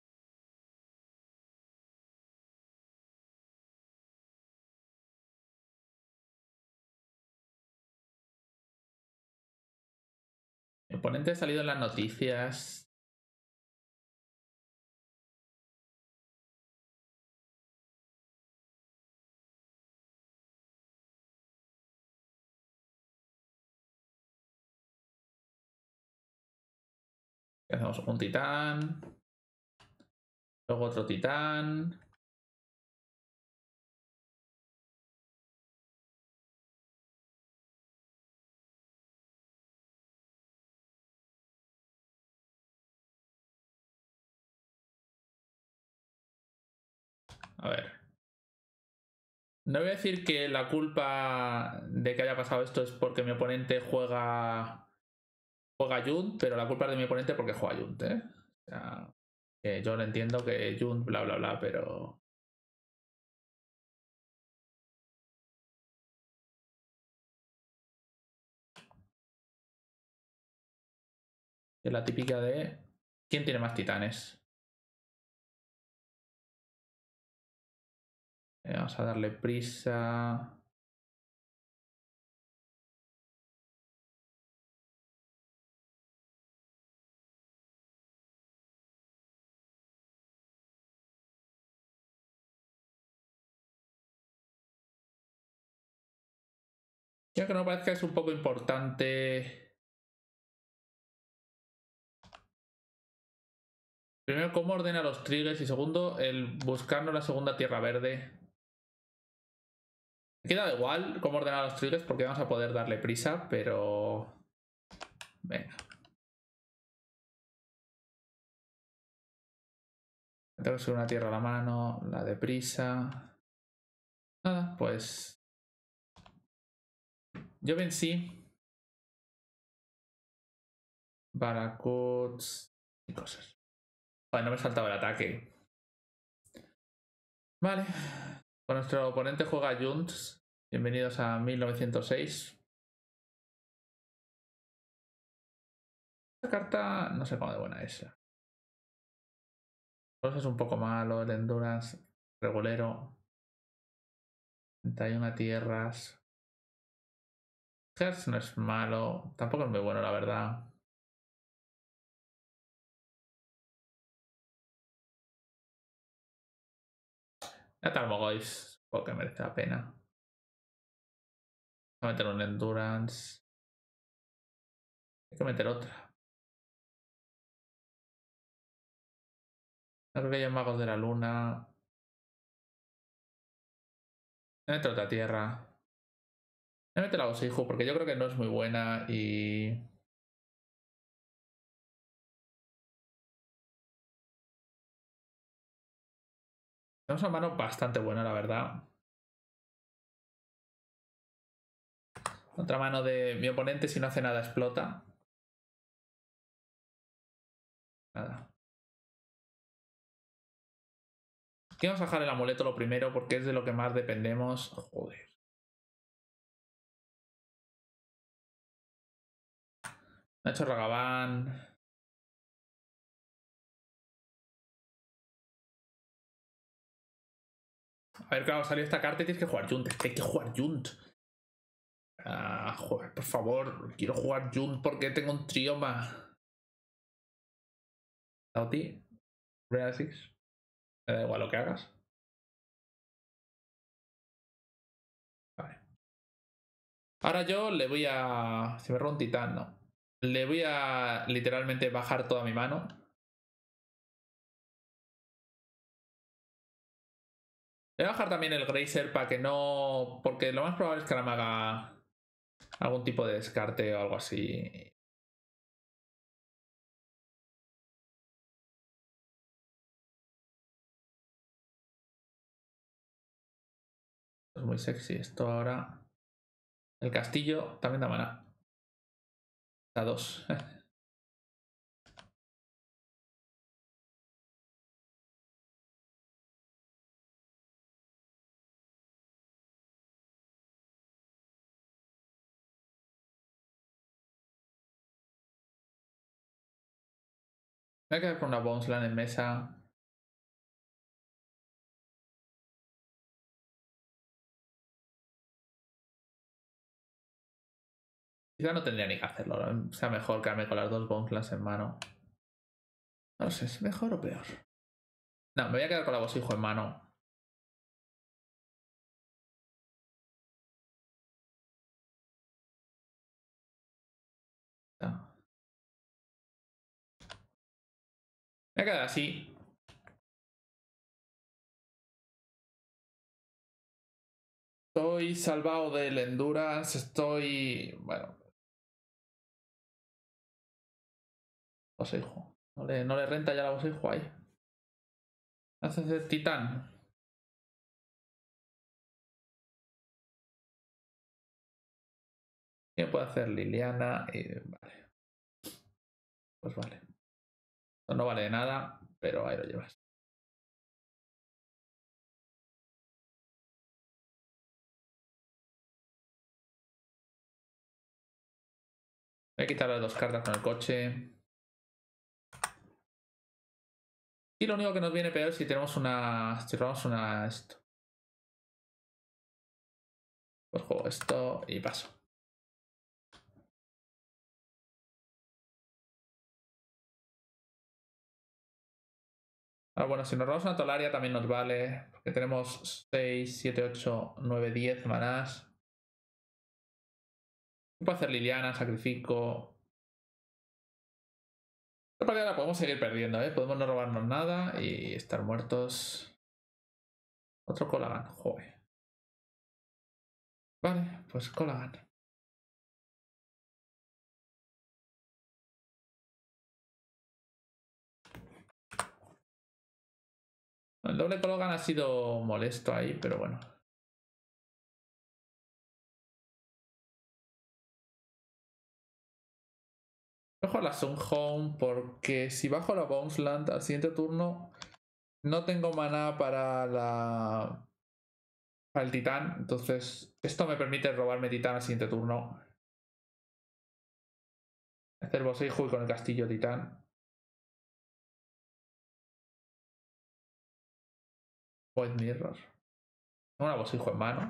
Mi oponente ha salido en las noticias. Hacemos un titán. Luego otro titán. A ver. No voy a decir que la culpa de que haya pasado esto es porque mi oponente juega juega Junt, pero la culpa es de mi oponente porque juega Junt, ¿eh? O sea, que yo lo entiendo que Junt, bla, bla, bla, pero... Es la típica de... ¿Quién tiene más titanes? Eh, vamos a darle prisa... Ya que no parezca es un poco importante. Primero, cómo ordena los triggers. Y segundo, el buscarnos la segunda tierra verde. Me queda igual cómo ordenar los triggers porque vamos a poder darle prisa, pero... Venga. Tengo que subir una tierra a la mano, la de prisa. Nada, pues... Yo vencí. Baracoots y cosas. Bueno, no me saltaba el ataque. Vale. Pues nuestro oponente juega Junts. Bienvenidos a mil novecientos seis. Esta carta no sé cómo de buena es. Pues es un poco malo. El Endurance regulero. treinta y una tierras. Hertz no es malo. Tampoco es muy bueno, la verdad. Ya Tarmogoyf. Porque merece la pena. Voy a meter un Endurance. Hay que meter otra. Creo que hay magos de la luna. Voy a meter otra tierra. Voy a meter la Boseihu porque yo creo que no es muy buena y... Tenemos una mano bastante buena, la verdad. Otra mano de mi oponente, si no hace nada, explota. Nada. Aquí vamos a dejar el amuleto lo primero porque es de lo que más dependemos. Joder. Me ha hecho Ragavan. A ver, claro, salió esta carta y tienes que jugar Junt. Es que hay que jugar Junt. Ah, joder, por favor. Quiero jugar Junt porque tengo un trioma. Tauti. Real Six. Me da igual lo que hagas. Vale. Ahora yo le voy a... Si me robo un titán, no. Le voy a literalmente bajar toda mi mano. Le voy a bajar también el Grazer para que no... Porque lo más probable es que ahora me haga algún tipo de descarte o algo así. Es muy sexy esto ahora. El castillo también da mana. Da dos. Me voy a quedar con una Bones Land en mesa. Quizá no tendría ni que hacerlo. ¿No? Sea mejor quedarme con las dos Bones Lands en mano. No sé, ¿es mejor o peor? No, me voy a quedar con la Bosijo en mano. No. Me voy a quedar así. Estoy salvado del Endurance. Estoy... Bueno. Bosijo. No le, no le renta ya la Bosijo ahí. Haces el titán. ¿Qué puede hacer Liliana? Y... Vale. Pues vale. Esto no vale de nada, pero ahí lo llevas. Voy a quitar las dos cartas con el coche. Y lo único que nos viene peor es si tenemos una... Si robamos una... Esto. Pues juego esto y paso. Ah, bueno, si nos robamos una Tolaria también nos vale. Porque tenemos seis, siete, ocho, nueve, diez manás. Puedo hacer Liliana, sacrifico. Esta partida la podemos seguir perdiendo, ¿eh? Podemos no robarnos nada y estar muertos. Otro Colagan, joder. Vale, pues Colagan. El doble Colagan ha sido molesto ahí, pero bueno. Bajo la Sun Home porque si bajo la Bonesland al siguiente turno no tengo maná para la... para el titán. Entonces esto me permite robarme titán al siguiente turno. Hacer Boseiju con el castillo titán. Void Mirror. Tengo una Boseiju en mano.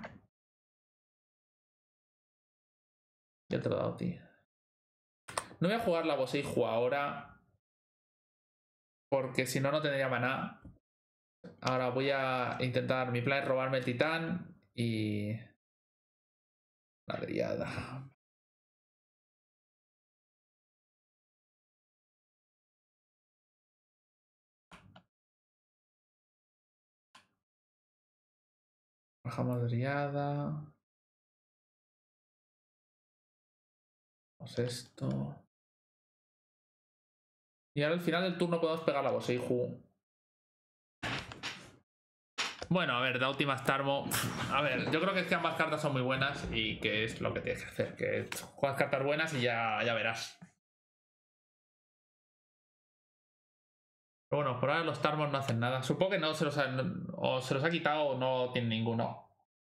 Ya te lo he dado a ti. No voy a jugar la Boseiju ahora porque si no, no tendría maná. Ahora voy a intentar... Mi plan es robarme el titán y... La Dryada. Bajamos Dryada. Hacemos esto. Y ahora al final del turno podemos pegar la Boseiju. Bueno, a ver, la última Starmo. A ver, yo creo que es que ambas cartas son muy buenas y que es lo que tienes que hacer. Que juegas cartas buenas y ya, ya verás. Pero bueno, por ahora los Tarmos no hacen nada. Supongo que no se los ha, o se los ha quitado o no tiene ninguno.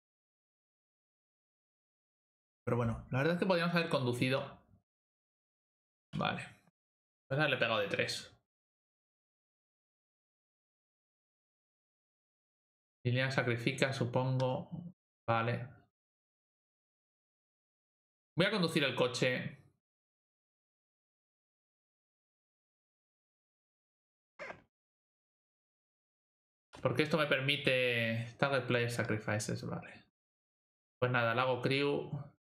Pero bueno, la verdad es que podríamos haber conducido. Vale. Pues le he pegado de tres. Liliana sacrifica, supongo. Vale. Voy a conducir el coche. Porque esto me permite... Target Player Sacrifices, vale. Pues nada, le hago crew.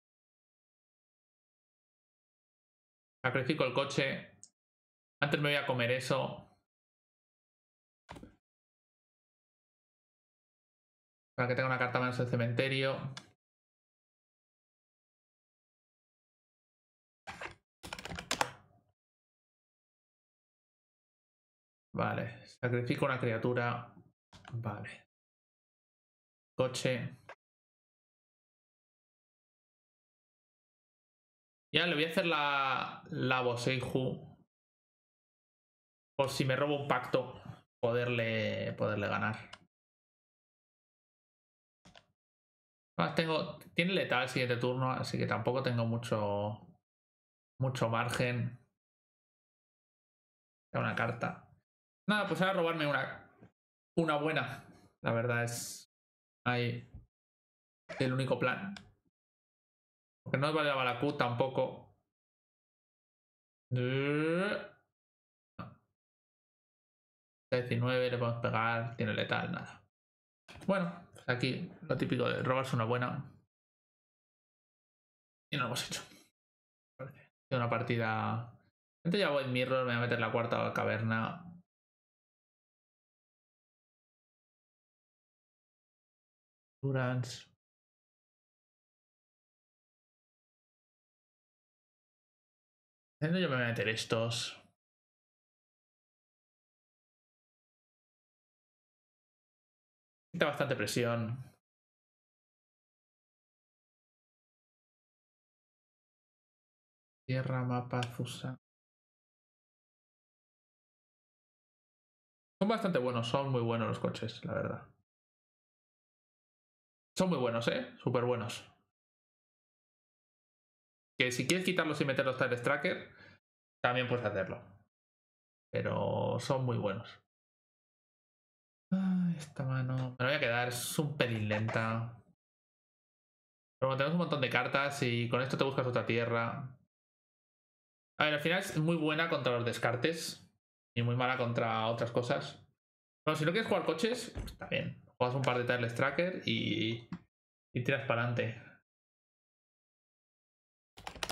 Sacrifico el coche. Antes me voy a comer eso. Para que tenga una carta menos del cementerio. Vale. Sacrifico una criatura. Vale. Coche. Ya le voy a hacer la, la Boseiju. Por si me robo un pacto, poderle, poderle ganar. Además tengo, tiene letal el siguiente turno, así que tampoco tengo mucho, mucho margen. Una carta. Nada, pues ahora robarme una, una buena. La verdad es ahí el único plan. Porque no vale la Balakut tampoco. diecinueve le podemos pegar, tiene letal, nada. Bueno, pues aquí lo típico de robarse una buena. Y no lo hemos hecho. Una partida... Entonces ya voy en Mirror, me voy a meter la cuarta caverna. Durance. Yo me voy a meter estos. Quita bastante presión. Tierra, mapa, Fusa. Son bastante buenos, son muy buenos los coches, la verdad. Son muy buenos, ¿eh? Súper buenos. Que si quieres quitarlos y meterlos Tiles Tracker, también puedes hacerlo. Pero son muy buenos. Ah, esta mano... Me la voy a quedar, es un pelín lenta. Pero bueno, tenemos un montón de cartas y con esto te buscas otra tierra. A ver, al final es muy buena contra los descartes y muy mala contra otras cosas. Bueno, si no quieres jugar coches, pues está bien. Juegas un par de Tiles Tracker y, y tiras para adelante.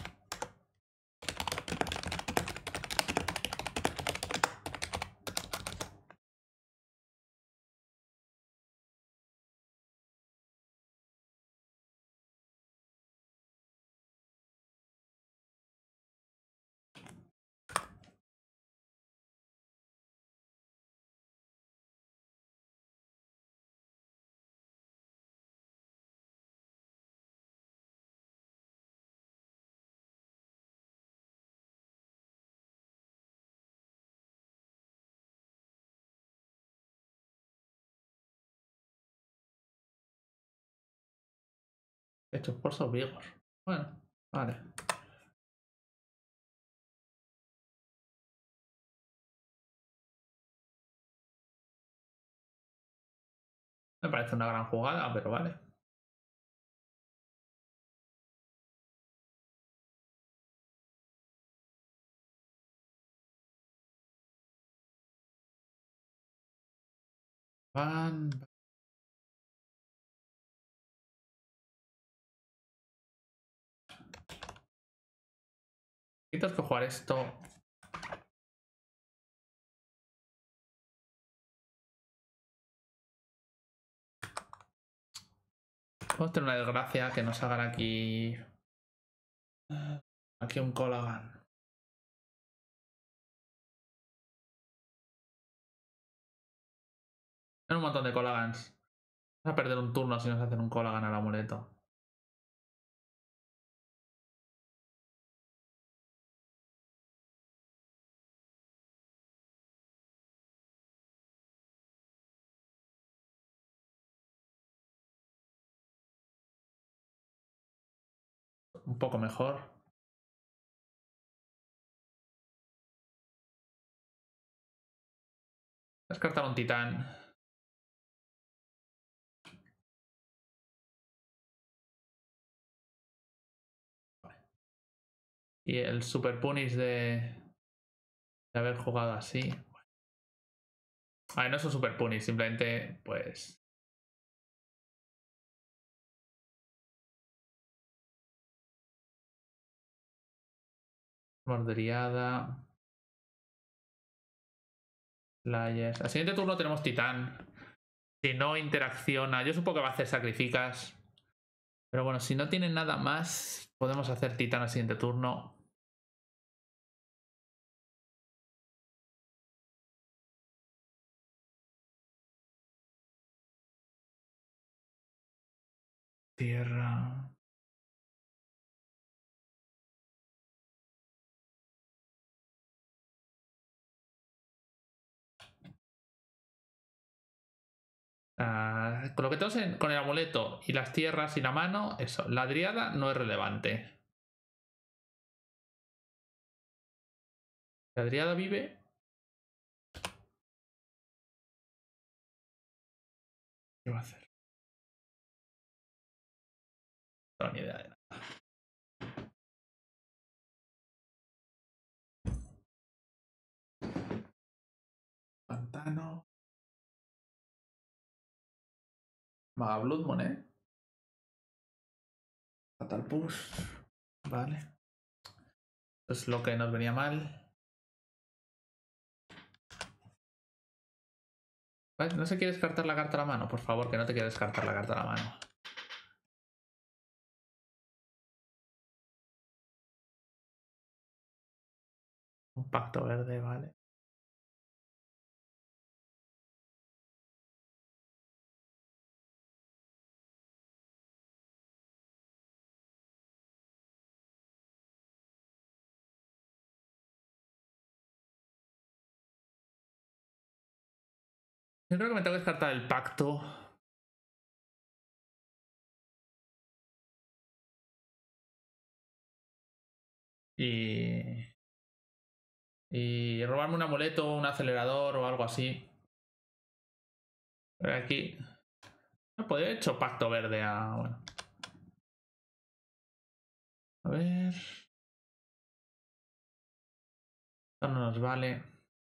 Hecho por So Vigor. Bueno, vale. Me parece una gran jugada, pero vale. Van. Tengo que jugar esto. Vamos a tener una desgracia que nos hagan aquí. Aquí un Colagan. Hay un montón de Colagans. Vamos a perder un turno si nos hacen un Colagan al amuleto. Un poco mejor. Descartar un titán. Y el super punish de, de haber jugado así. A ver, no es un super punish, simplemente pues. Morderiada. Flyers. Al siguiente turno tenemos titán. Si no interacciona, yo supongo que va a hacer sacrificas. Pero bueno, si no tiene nada más, podemos hacer titán al siguiente turno. Tierra. Uh, con lo que tenemos en, con el amuleto y las tierras y la mano, eso. La driada no es relevante. La driada vive. ¿Qué va a hacer? No tengo ni idea de nada. Pantano. Maga Bloodmoon, ¿eh? Fatal Push. Vale. Es lo que nos venía mal. ¿Vale? ¿No se quiere descartar la carta a la mano? Por favor, que no te quiera descartar la carta a la mano. Un pacto verde, vale. Yo creo que me tengo que descartar el pacto. Y... Y robarme un amuleto, un acelerador o algo así. Pero aquí... No podría haber hecho pacto verde a... Bueno. A ver... Esto no nos vale.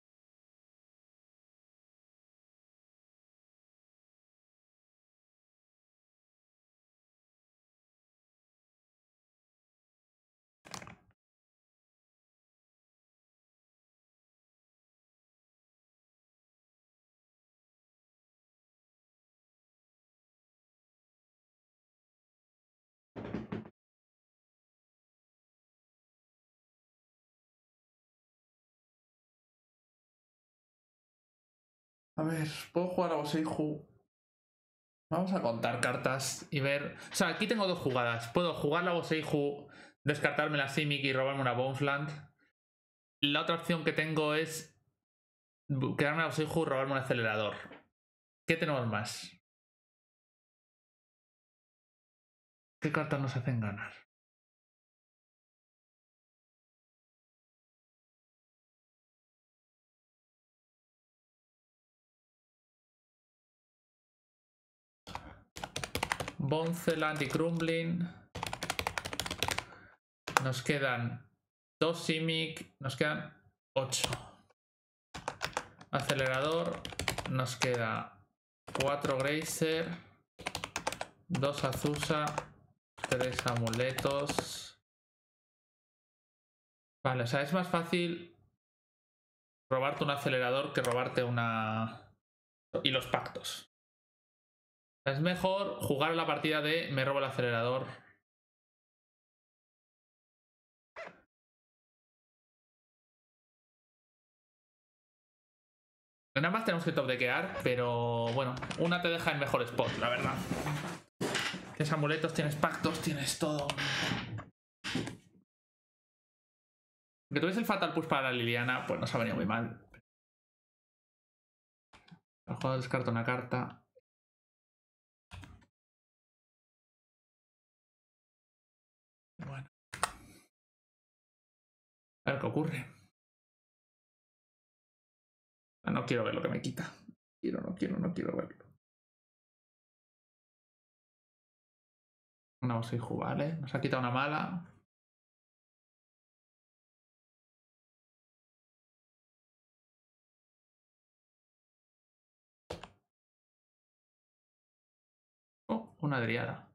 A ver, puedo jugar a Boseiju. Vamos a contar cartas y ver... O sea, aquí tengo dos jugadas. Puedo jugar la Boseiju, descartarme la Simic y robarme una Bonesland. La otra opción que tengo es quedarme la Boseiju y robarme un acelerador. ¿Qué tenemos más? ¿Qué cartas nos hacen ganar? Bonzeland y Crumbling. Nos quedan dos Simic. Nos quedan ocho. Acelerador. Nos queda cuatro Grazer. dos Azusa. tres amuletos. Vale, o sea, es más fácil robarte un acelerador que robarte una... Y los pactos. Es mejor jugar la partida de me robo el acelerador. Nada más tenemos que top-deckear, pero bueno, una te deja en mejor spot, la verdad. Tienes amuletos, tienes pactos, tienes todo. Que tuviese el Fatal Push para la Liliana, pues nos ha venido muy mal. El juego descarta una carta. Bueno. A ver qué ocurre. No quiero ver lo que me quita. Quiero, no quiero, no quiero verlo. Una Osiju, vale. Nos ha quitado una mala. Oh, una Driada.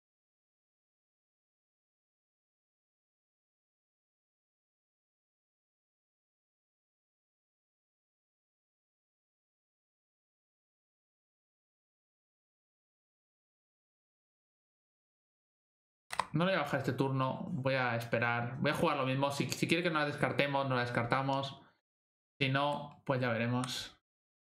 No le voy a bajar este turno. Voy a esperar. Voy a jugar lo mismo. Si, si quiere que no la descartemos, no la descartamos. Si no, pues ya veremos.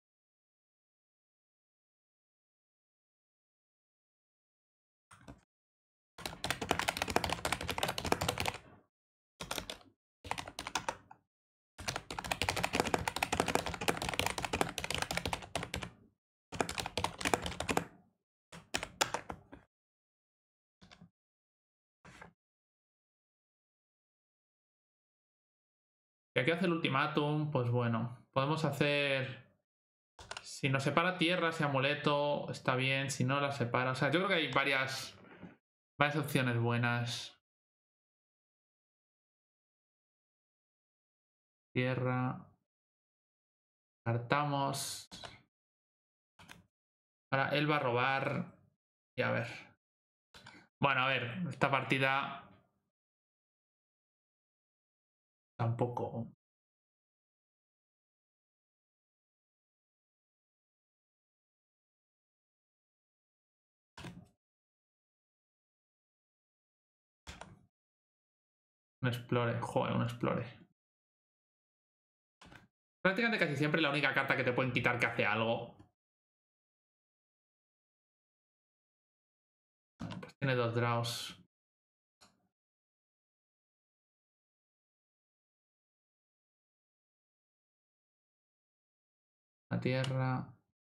Y aquí hace el ultimátum, pues bueno. Podemos hacer... Si nos separa tierras y amuleto, está bien. Si no la separa... O sea, yo creo que hay varias... Varias opciones buenas. Tierra. Cartamos. Ahora él va a robar. Y a ver. Bueno, a ver. Esta partida... Tampoco... Un explore. Joder, un explore. Prácticamente casi siempre la única carta que te pueden quitar que hace algo. Pues tiene dos draws. La tierra.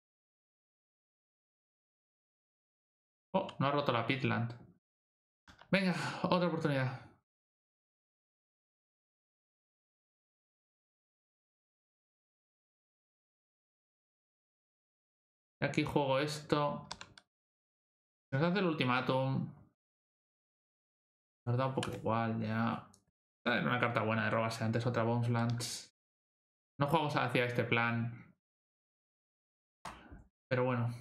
Oh, no ha roto la Pitland. Venga, otra oportunidad. Aquí juego esto. Nos hace el ultimátum. Nos da un poco igual ya. Era una carta buena de robarse antes otra Boneslands. No jugamos hacia este plan. Pero bueno.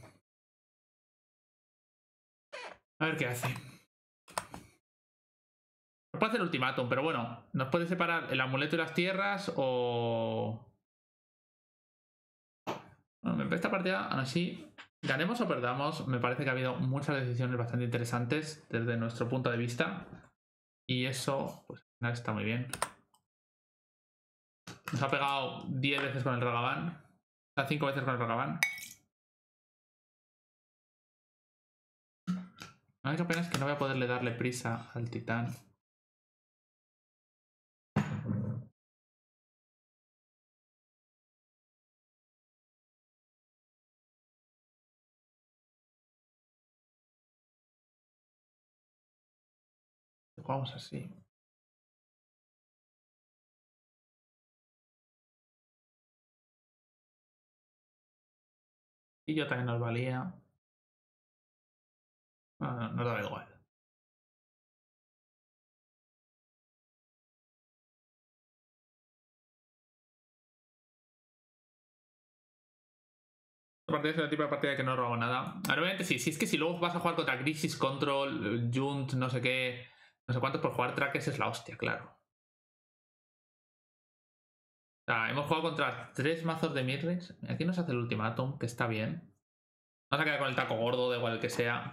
A ver qué hace. Nos puede hacer ultimátum, pero bueno. Nos puede separar el amuleto y las tierras o... Bueno, esta partida, aún así, ganemos o perdamos, me parece que ha habido muchas decisiones bastante interesantes desde nuestro punto de vista. Y eso, pues, al final está muy bien. Nos ha pegado diez veces con el Ragavan. O sea, cinco veces con el Ragavan. La única pena es que no voy a poderle darle prisa al titán. jugamos así. Y yo también nos valía. No, no, nos daba igual. Esta partida es el tipo de partida que no robo nada. Obviamente sí, si es que si luego vas a jugar contra Crisis, Control, Junt, no sé qué, no sé cuántos, por jugar trackers es la hostia, claro. O sea, hemos jugado contra tres mazos de midrange. Aquí nos hace el ultimátum, que está bien. Vamos a quedar con el taco gordo, de igual que sea.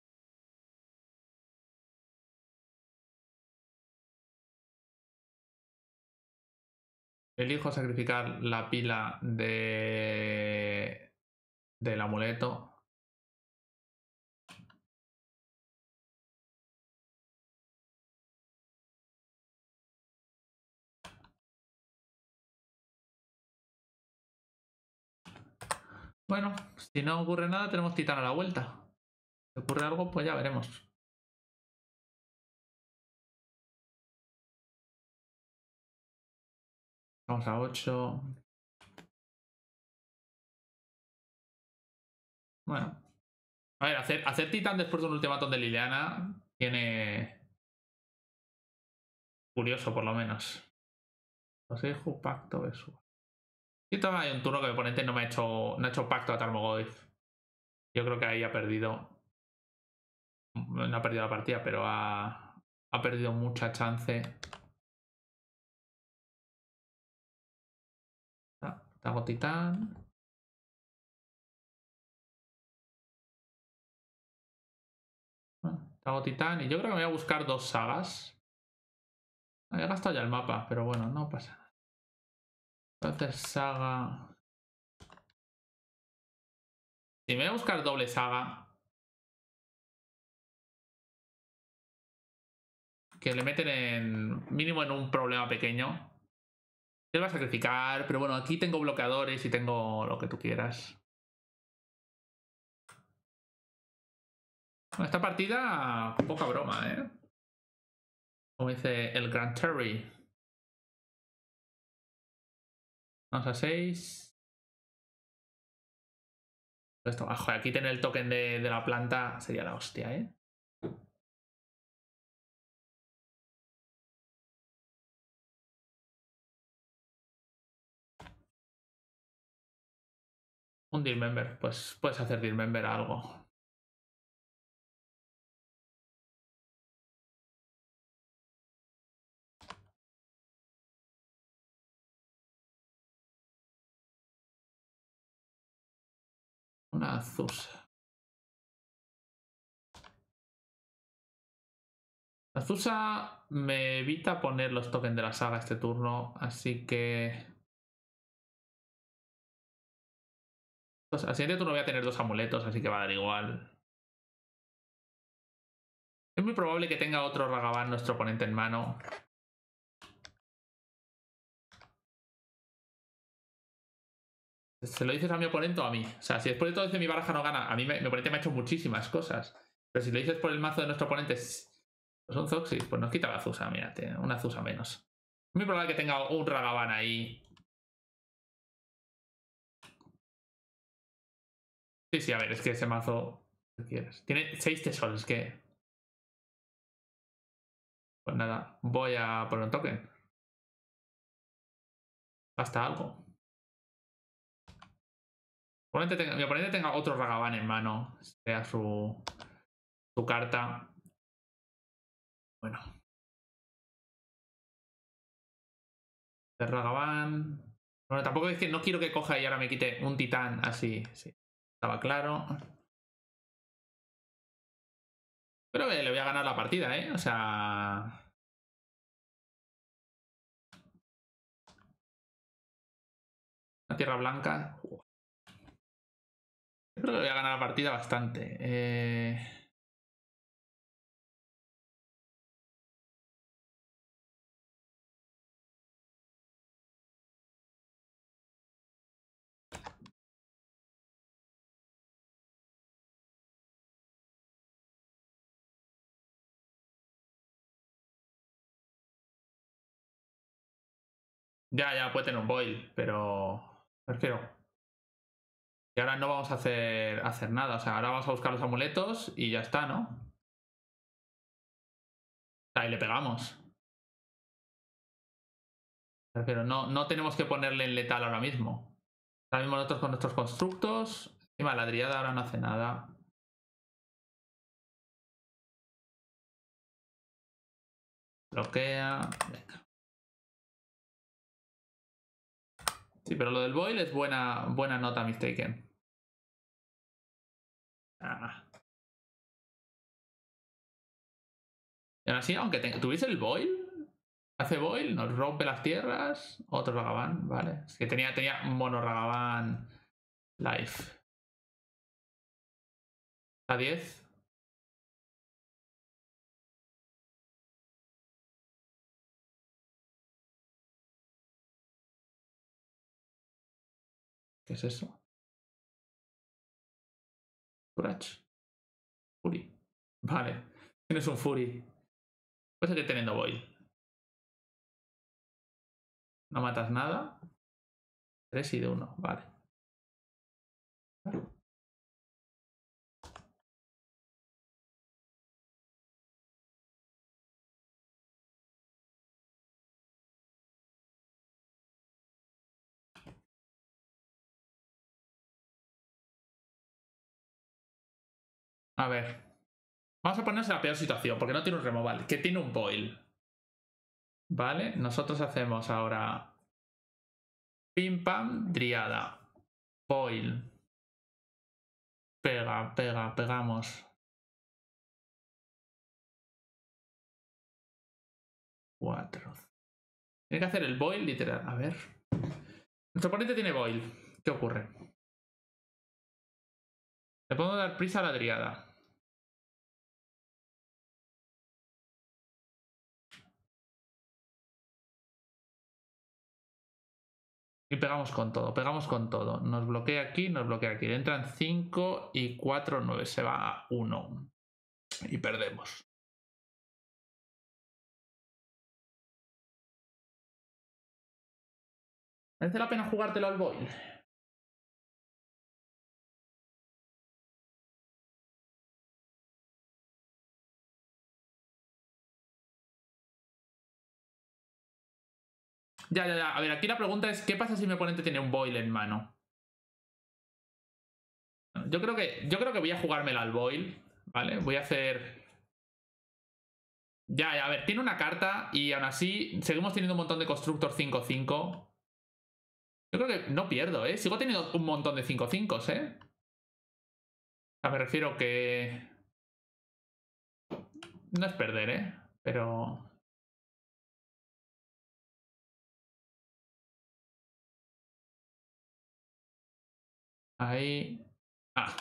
Elijo sacrificar la pila de... del amuleto. Bueno, si no ocurre nada, tenemos titán a la vuelta. Si ocurre algo, pues ya veremos. Vamos a ocho. Bueno. A ver, hacer, hacer titán después de un ultimátum de Liliana tiene... curioso, por lo menos. Consejo, pacto, eso. Y todavía hay un turno que mi oponente no me ha hecho, no ha hecho pacto a Tarmogoyf. Yo creo que ahí ha perdido. No ha perdido la partida, pero ha, ha perdido mucha chance. Ah, hago titán. Bueno, hago titán y yo creo que me voy a buscar dos sagas. He gastado ya el mapa, pero bueno, no pasa nada. Voy a hacer saga. Si me voy a buscar doble saga, que le meten en mínimo en un problema pequeño. Él va a sacrificar, pero bueno, aquí tengo bloqueadores y tengo lo que tú quieras. Bueno, esta partida, poca broma, ¿eh? Como dice el Grand Terry. Vamos a seis. Esto, ah, joder, aquí tener el token de, de la planta sería la hostia, ¿eh? Un deal member, pues puedes hacer deal member a algo. Una Azusa. Azusa me evita poner los tokens de la saga este turno, así que... Pues al siguiente turno voy a tener dos amuletos, así que va a dar igual. Es muy probable que tenga otro Ragavan nuestro oponente en mano. ¿Se lo dices a mi oponente o a mí? O sea, si después de todo dice mi baraja no gana, a mí me, mi oponente me ha hecho muchísimas cosas. Pero si lo dices por el mazo de nuestro oponente, pues un Zoxis, pues nos quita la Azusa, mírate, una Azusa menos. Es muy probable que tenga un Ragavan ahí. Sí, sí, a ver, es que ese mazo... ¿Qué quieres? Tiene seis tesoros, es que... Pues nada, voy a poner un token. Hasta algo. Probablemente tenga, mi oponente tenga otro Ragavan en mano. Sea su, su carta. Bueno. El Ragavan. Bueno, tampoco es que no quiero que coja y ahora me quite un titán así. Sí. Estaba claro. Creo que le voy a ganar la partida, ¿eh? O sea... Una tierra blanca. Creo que le voy a ganar la partida bastante. Eh... Ya, ya, puede tener un boil, pero... Prefiero. Y ahora no vamos a hacer, hacer nada. O sea, ahora vamos a buscar los amuletos y ya está, ¿no? Ahí le pegamos. Prefiero. No, no tenemos que ponerle en letal ahora mismo. Ahora mismo nosotros con nuestros constructos. Encima la driada ahora no hace nada. Bloquea. Venga. Sí, pero lo del boil es buena, buena nota mistaken. Ah. Y aún así, aunque tuviese el boil, hace boil, nos rompe las tierras. Otro Ragavan, vale. Es que tenía, tenía mono Ragavan life. A diez. ¿Qué es eso? Curach. Fury. Vale. Tienes un Fury. Puede seguir teniendo boil. No matas nada. tres y de uno, vale. A ver. Vamos a ponernos en la peor situación, porque no tiene un removal, que tiene un boil. Vale, nosotros hacemos ahora pim pam, driada, boil. Pega, pega, pegamos. Cuatro. Tiene que hacer el boil literal. A ver. Nuestro oponente tiene boil. ¿Qué ocurre? Le podemos dar prisa a la driada. Y pegamos con todo, pegamos con todo. Nos bloquea aquí, nos bloquea aquí. Le entran cinco y cuatro, nueve. Se va a uno. Y perdemos. ¿Merece la pena jugártelo al boil? Ya, ya, ya. A ver, aquí la pregunta es, ¿qué pasa si mi oponente tiene un boil en mano? Yo creo que, yo creo que voy a jugármelo al boil, ¿vale? Voy a hacer... Ya, ya, a ver, tiene una carta y aún así seguimos teniendo un montón de constructor cinco cinco. Yo creo que no pierdo, ¿eh? Sigo teniendo un montón de cinco cinco, ¿eh? O sea, me refiero que... No es perder, ¿eh? Pero... Ahí... Ah.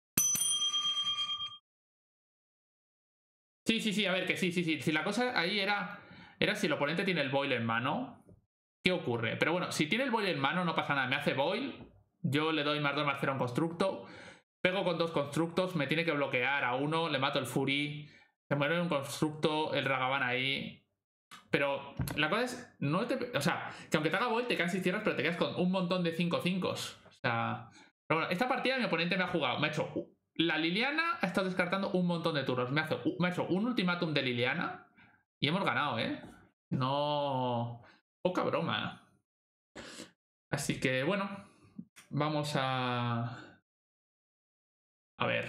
Sí, sí, sí, a ver, que sí, sí, sí. Si la cosa ahí era... Era si el oponente tiene el boil en mano, ¿qué ocurre? Pero bueno, si tiene el boil en mano no pasa nada. Me hace boil, yo le doy más dos más cero a un constructo, pego con dos constructos, me tiene que bloquear a uno, le mato el Fury, se muere un constructo, el Ragavan ahí. Pero la cosa es, no te, o sea, que aunque te haga boil te quedan seis tierras, pero te quedas con un montón de cinco cinco. O sea, pero bueno, esta partida mi oponente me ha jugado, me ha hecho... La Liliana ha estado descartando un montón de turnos. Me ha, hecho, me ha hecho un ultimátum de Liliana y hemos ganado, ¿eh? No... Poca broma. Así que, bueno, vamos a... A ver.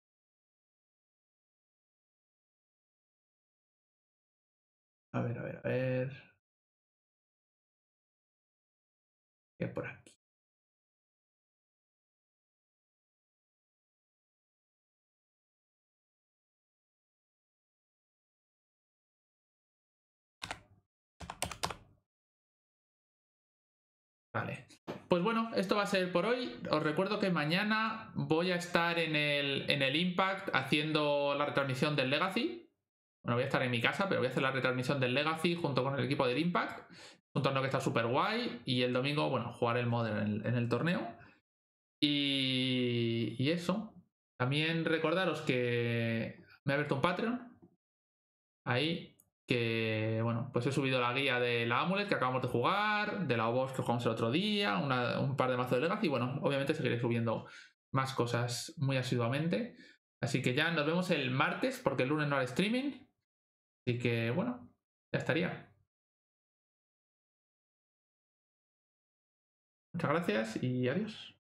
A ver, a ver, a ver. ¿Qué hay por aquí? Vale. Pues bueno, esto va a ser por hoy. Os recuerdo que mañana voy a estar en el, en el Impact haciendo la retransmisión del Legacy. Bueno, voy a estar en mi casa, pero voy a hacer la retransmisión del Legacy junto con el equipo del Impact. Un torneo que está súper guay. Y el domingo, bueno, jugar el mod en el, en el torneo. Y, y eso. También recordaros que me he abierto un Patreon. Ahí. que, bueno, pues he subido la guía de la Amulet que acabamos de jugar, de la Obos que jugamos el otro día, una, un par de mazos de Legacy, y bueno, obviamente seguiré subiendo más cosas muy asiduamente. Así que ya nos vemos el martes, porque el lunes no haré streaming. Así que, bueno, ya estaría. Muchas gracias y adiós.